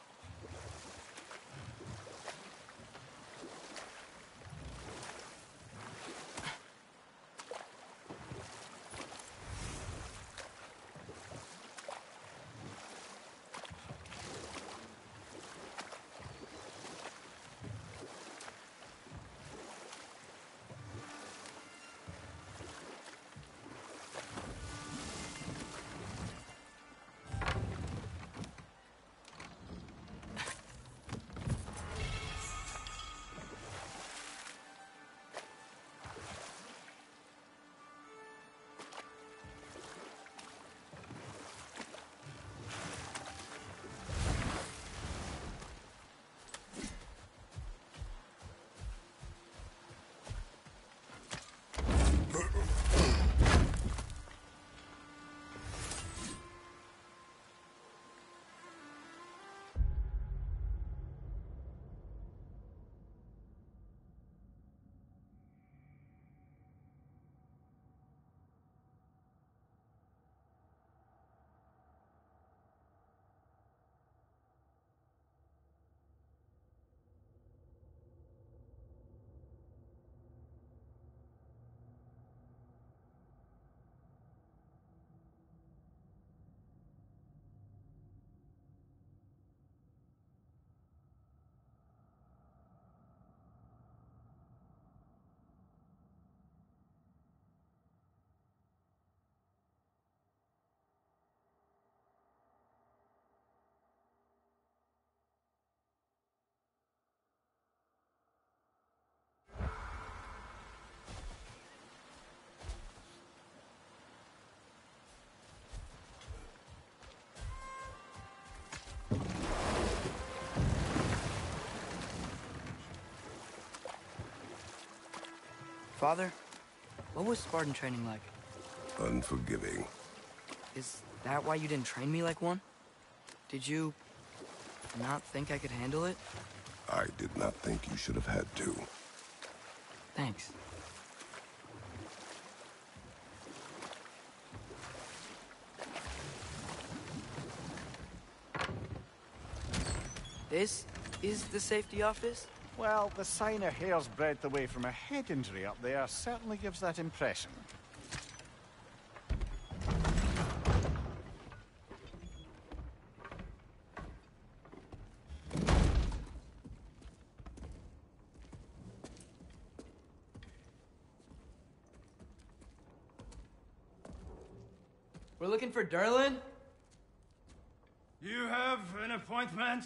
Father, what was Spartan training like? Unforgiving. Is that why you didn't train me like one? Did you not think I could handle it? I did not think you should have had to. Thanks. This is the safety office? Well, the sign a hair's breadth away from a head injury up there certainly gives that impression. We're looking for Durlin? You have an appointment?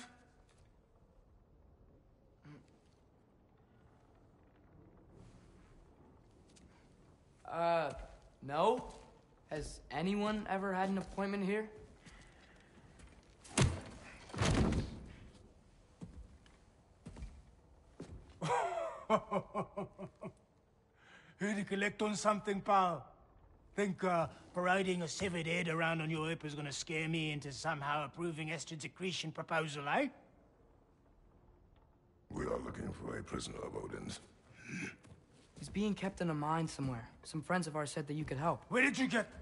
No? Has anyone ever had an appointment here? Here to collect on something, pal? Think, parading a severed head around on your hip is gonna scare me into somehow approving Estrid's accretion proposal, eh? We are looking for a prisoner of Odin's. He's being kept in a mine somewhere. Some friends of ours said that you could help. Where did you get...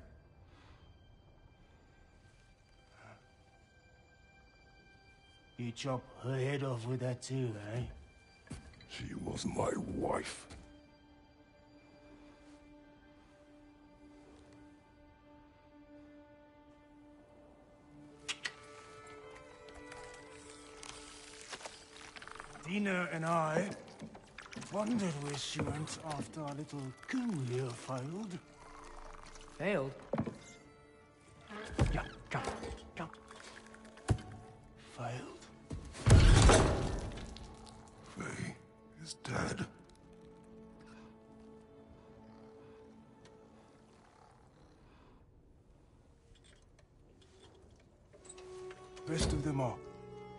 You chop her head off with that too, eh? She was my wife. Tina and I wondered where she went after our little coup here failed. Failed? Yeah, come, come. Failed. Faye is dead. Rest of them are.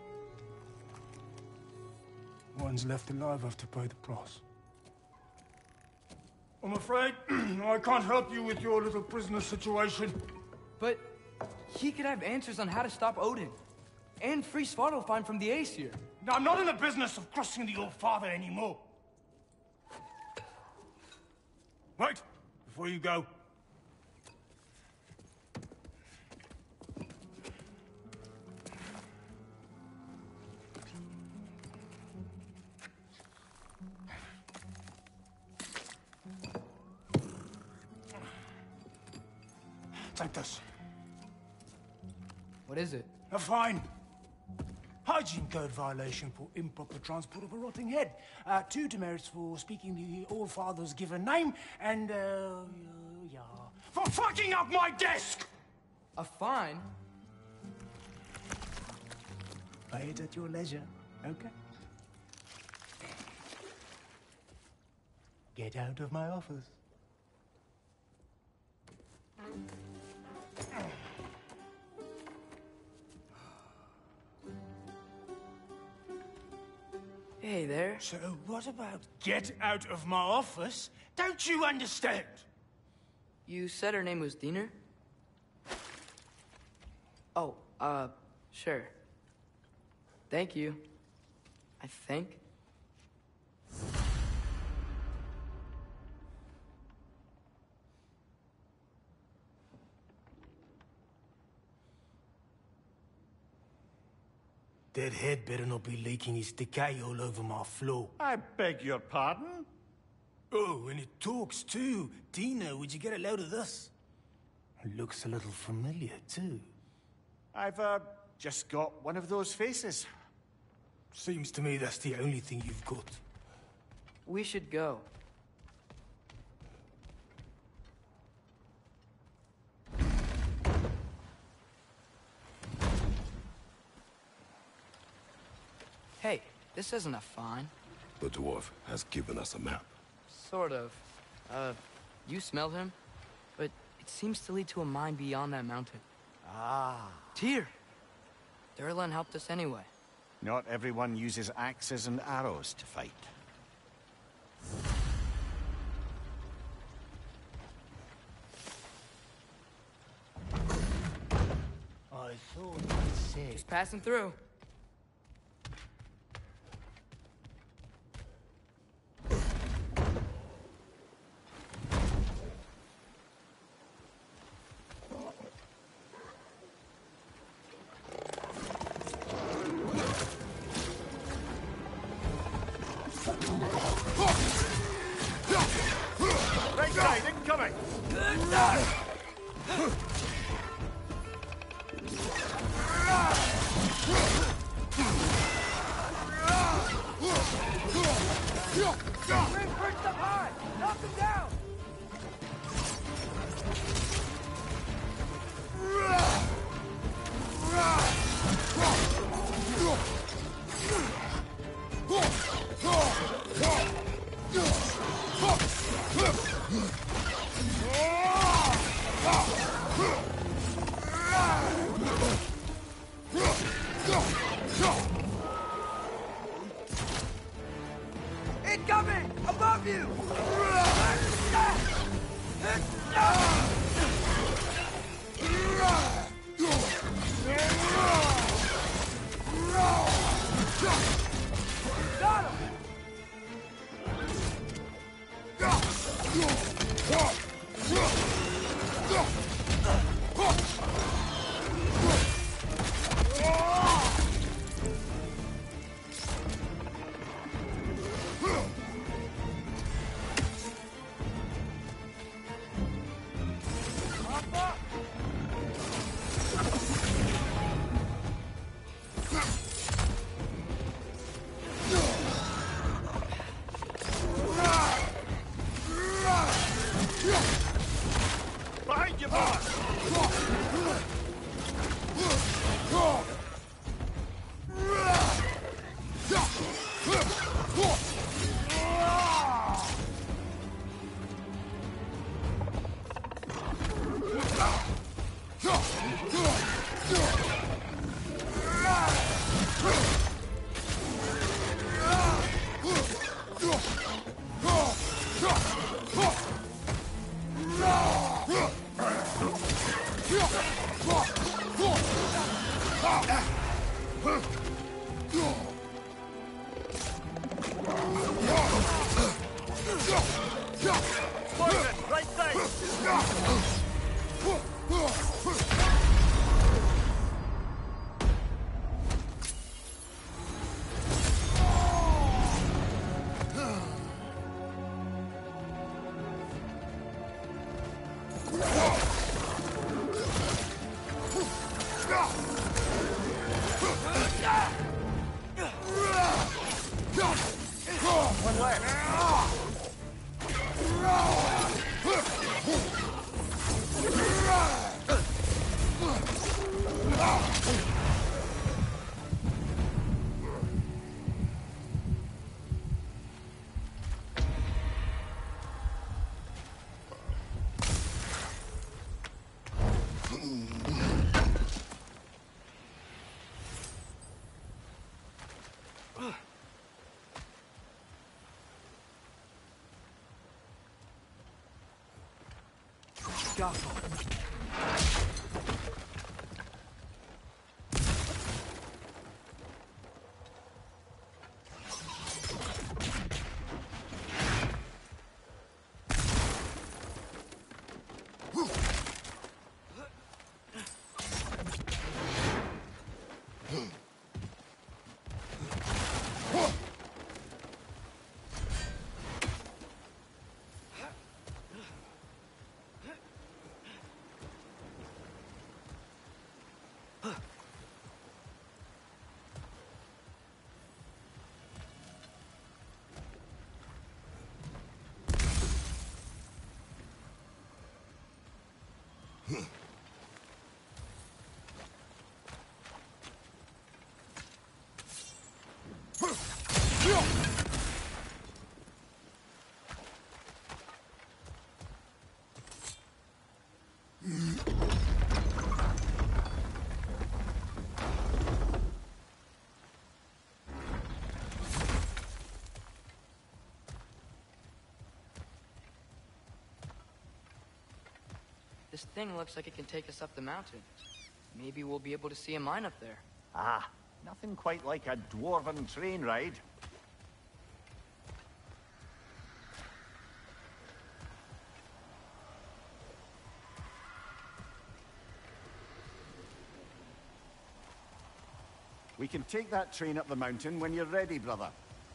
One's left alive have to pay the price. I'm afraid I can't help you with your little prisoner situation. But he could have answers on how to stop Odin. And free Svartalfheim from the Aesir. Now, I'm not in the business of crossing the old father anymore. Right, before you go. Take this. What is it? A fine. Hygiene code violation for improper transport of a rotting head. 2 demerits for speaking the All-Father's given name, and, yeah, for fucking up my desk! A fine? Pay it at your leisure, okay? Get out of my office. Hey there. So what about get out of my office? Don't you understand? You said her name was Diener? Oh, sure. Thank you. I think. That head better not be leaking his decay all over my floor. I beg your pardon? Oh, and it talks too. Tina, would you get a load of this? It looks a little familiar too. I've, just got one of those faces. Seems to me that's the only thing you've got. We should go. Hey, this isn't a fine. The dwarf has given us a map. Sort of. You smell him? But it seems to lead to a mine beyond that mountain. Ah. Tyr! Durlan helped us anyway. Not everyone uses axes and arrows to fight. I thought I said... Just passing through. Right side, incoming! Ring perched up high! Knock him down! Incoming! Above you! Got him! Right side! One left. This thing looks like it can take us up the mountain. Maybe we'll be able to see a mine up there. Ah, nothing quite like a dwarven train ride. We can take that train up the mountain when you're ready, brother.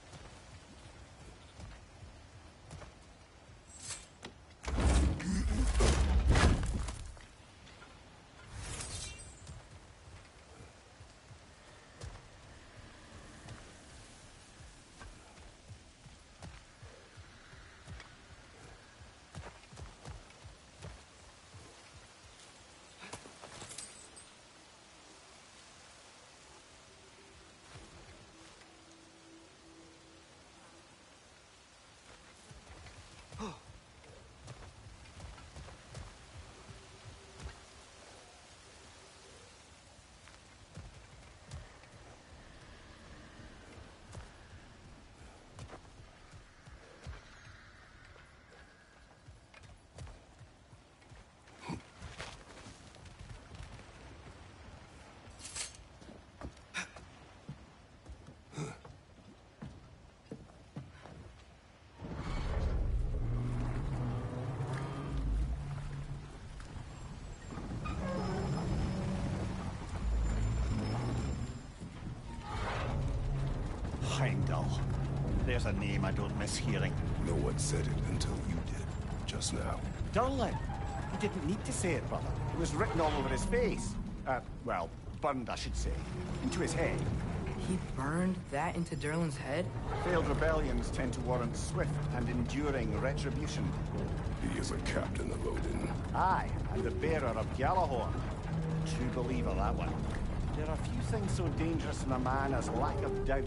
Heimdall. There's a name I don't miss hearing. No one said it until you did, just now. Durlin. He didn't need to say it, brother. It was written all over his face. Well, burned, I should say. Into his head. He burned that into Durlin's head? Failed rebellions tend to warrant swift and enduring retribution. He is a captain of Odin. Aye, and the bearer of Gjallarhorn. True believer, that one. There are few things so dangerous in a man as lack of doubt.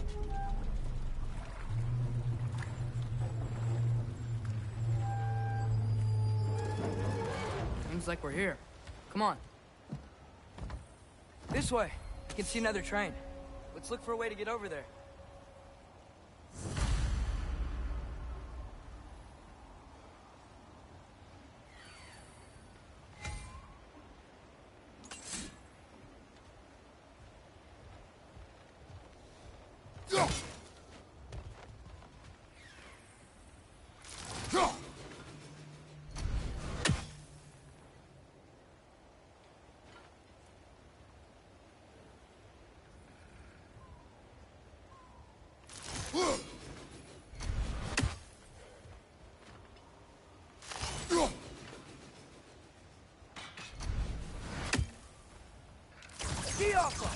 Seems like we're here. Come on. This way. You can see another train. Let's look for a way to get over there. Ski off!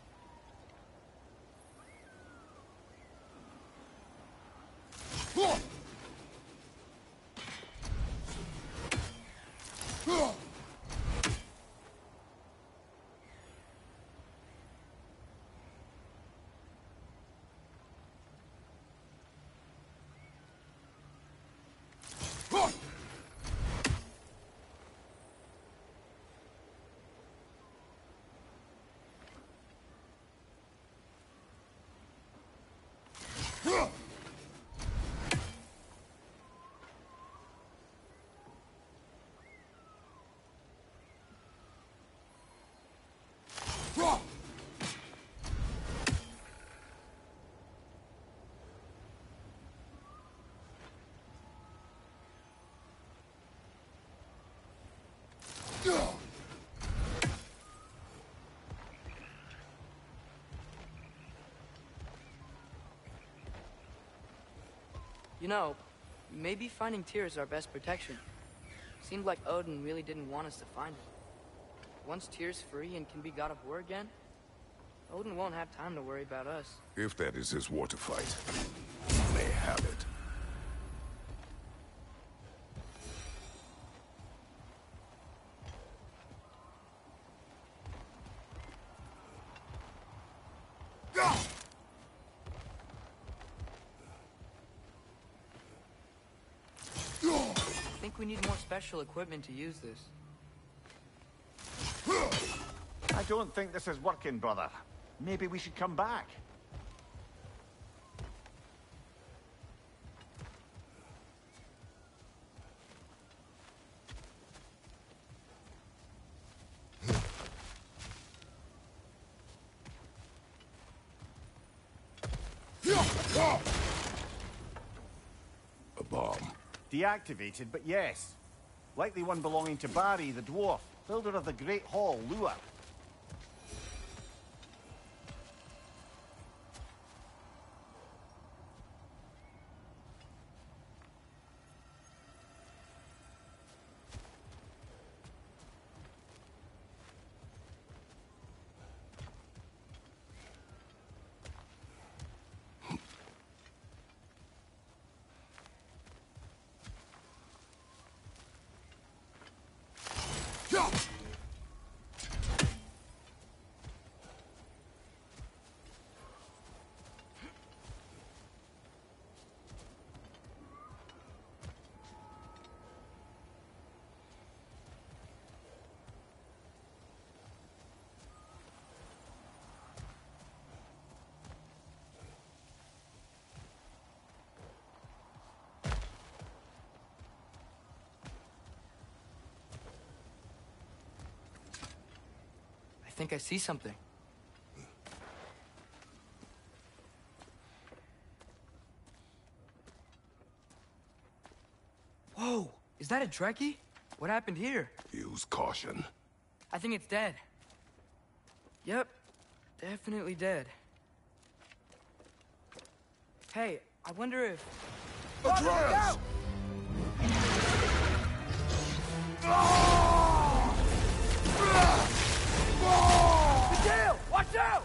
You know, maybe finding Tyr is our best protection. Seemed like Odin really didn't want us to find him. Once Tyr's free and can be God of War again, Odin won't have time to worry about us. If that is his war to fight, he may have it. I think we need more special equipment to use this. I don't think this is working, brother. Maybe we should come back. A bomb. Deactivated, but yes. Likely one belonging to Barry, the dwarf, builder of the Great Hall, Lua. I think I see something. Whoa! Is that a Trekkie? What happened here? Use caution. I think it's dead. Yep. Definitely dead. Hey, I wonder if... Atreus! Dale, watch out!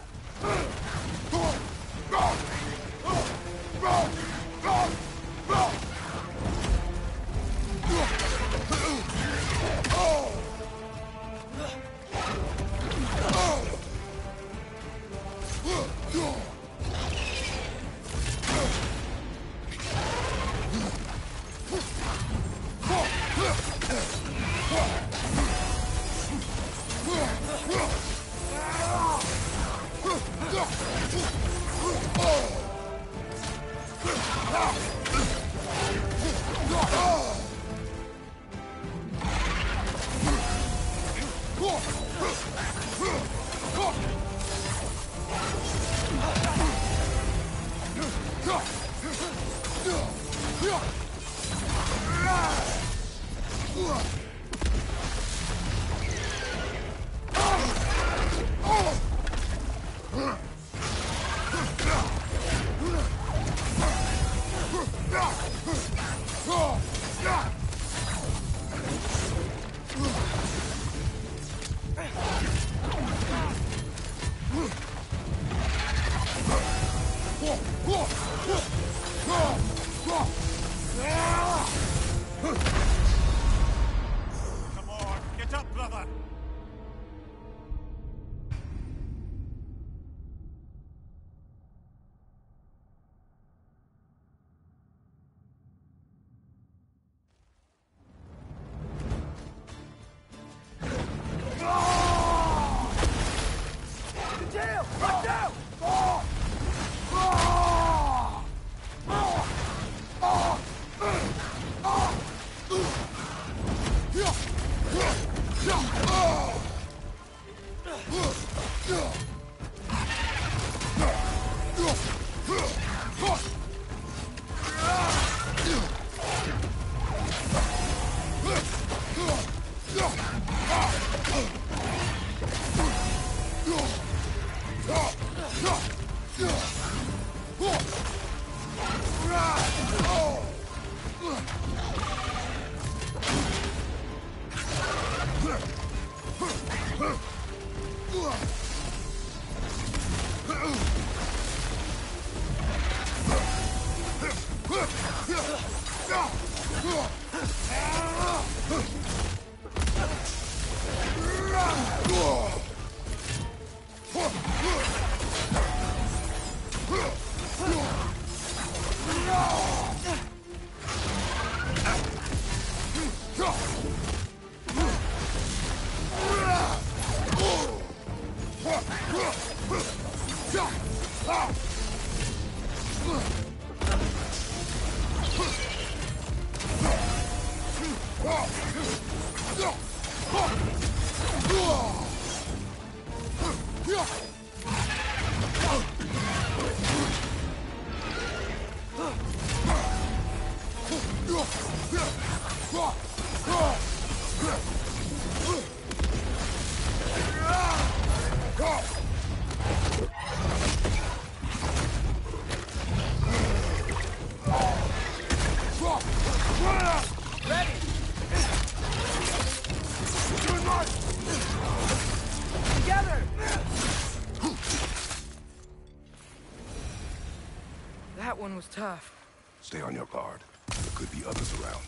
That one was tough. Stay on your guard. There could be others around.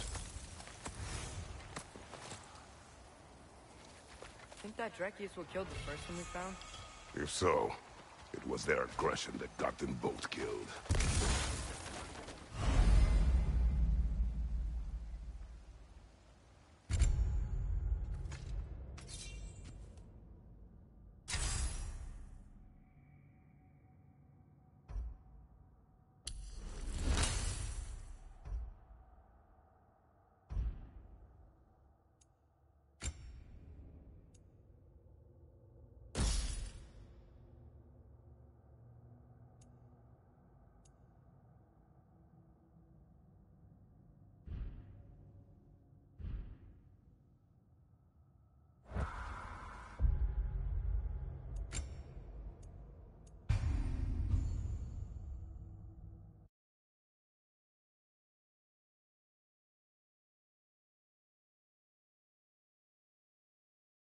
Think that Drekius what killed the first one we found? If so, it was their aggression that got them both killed.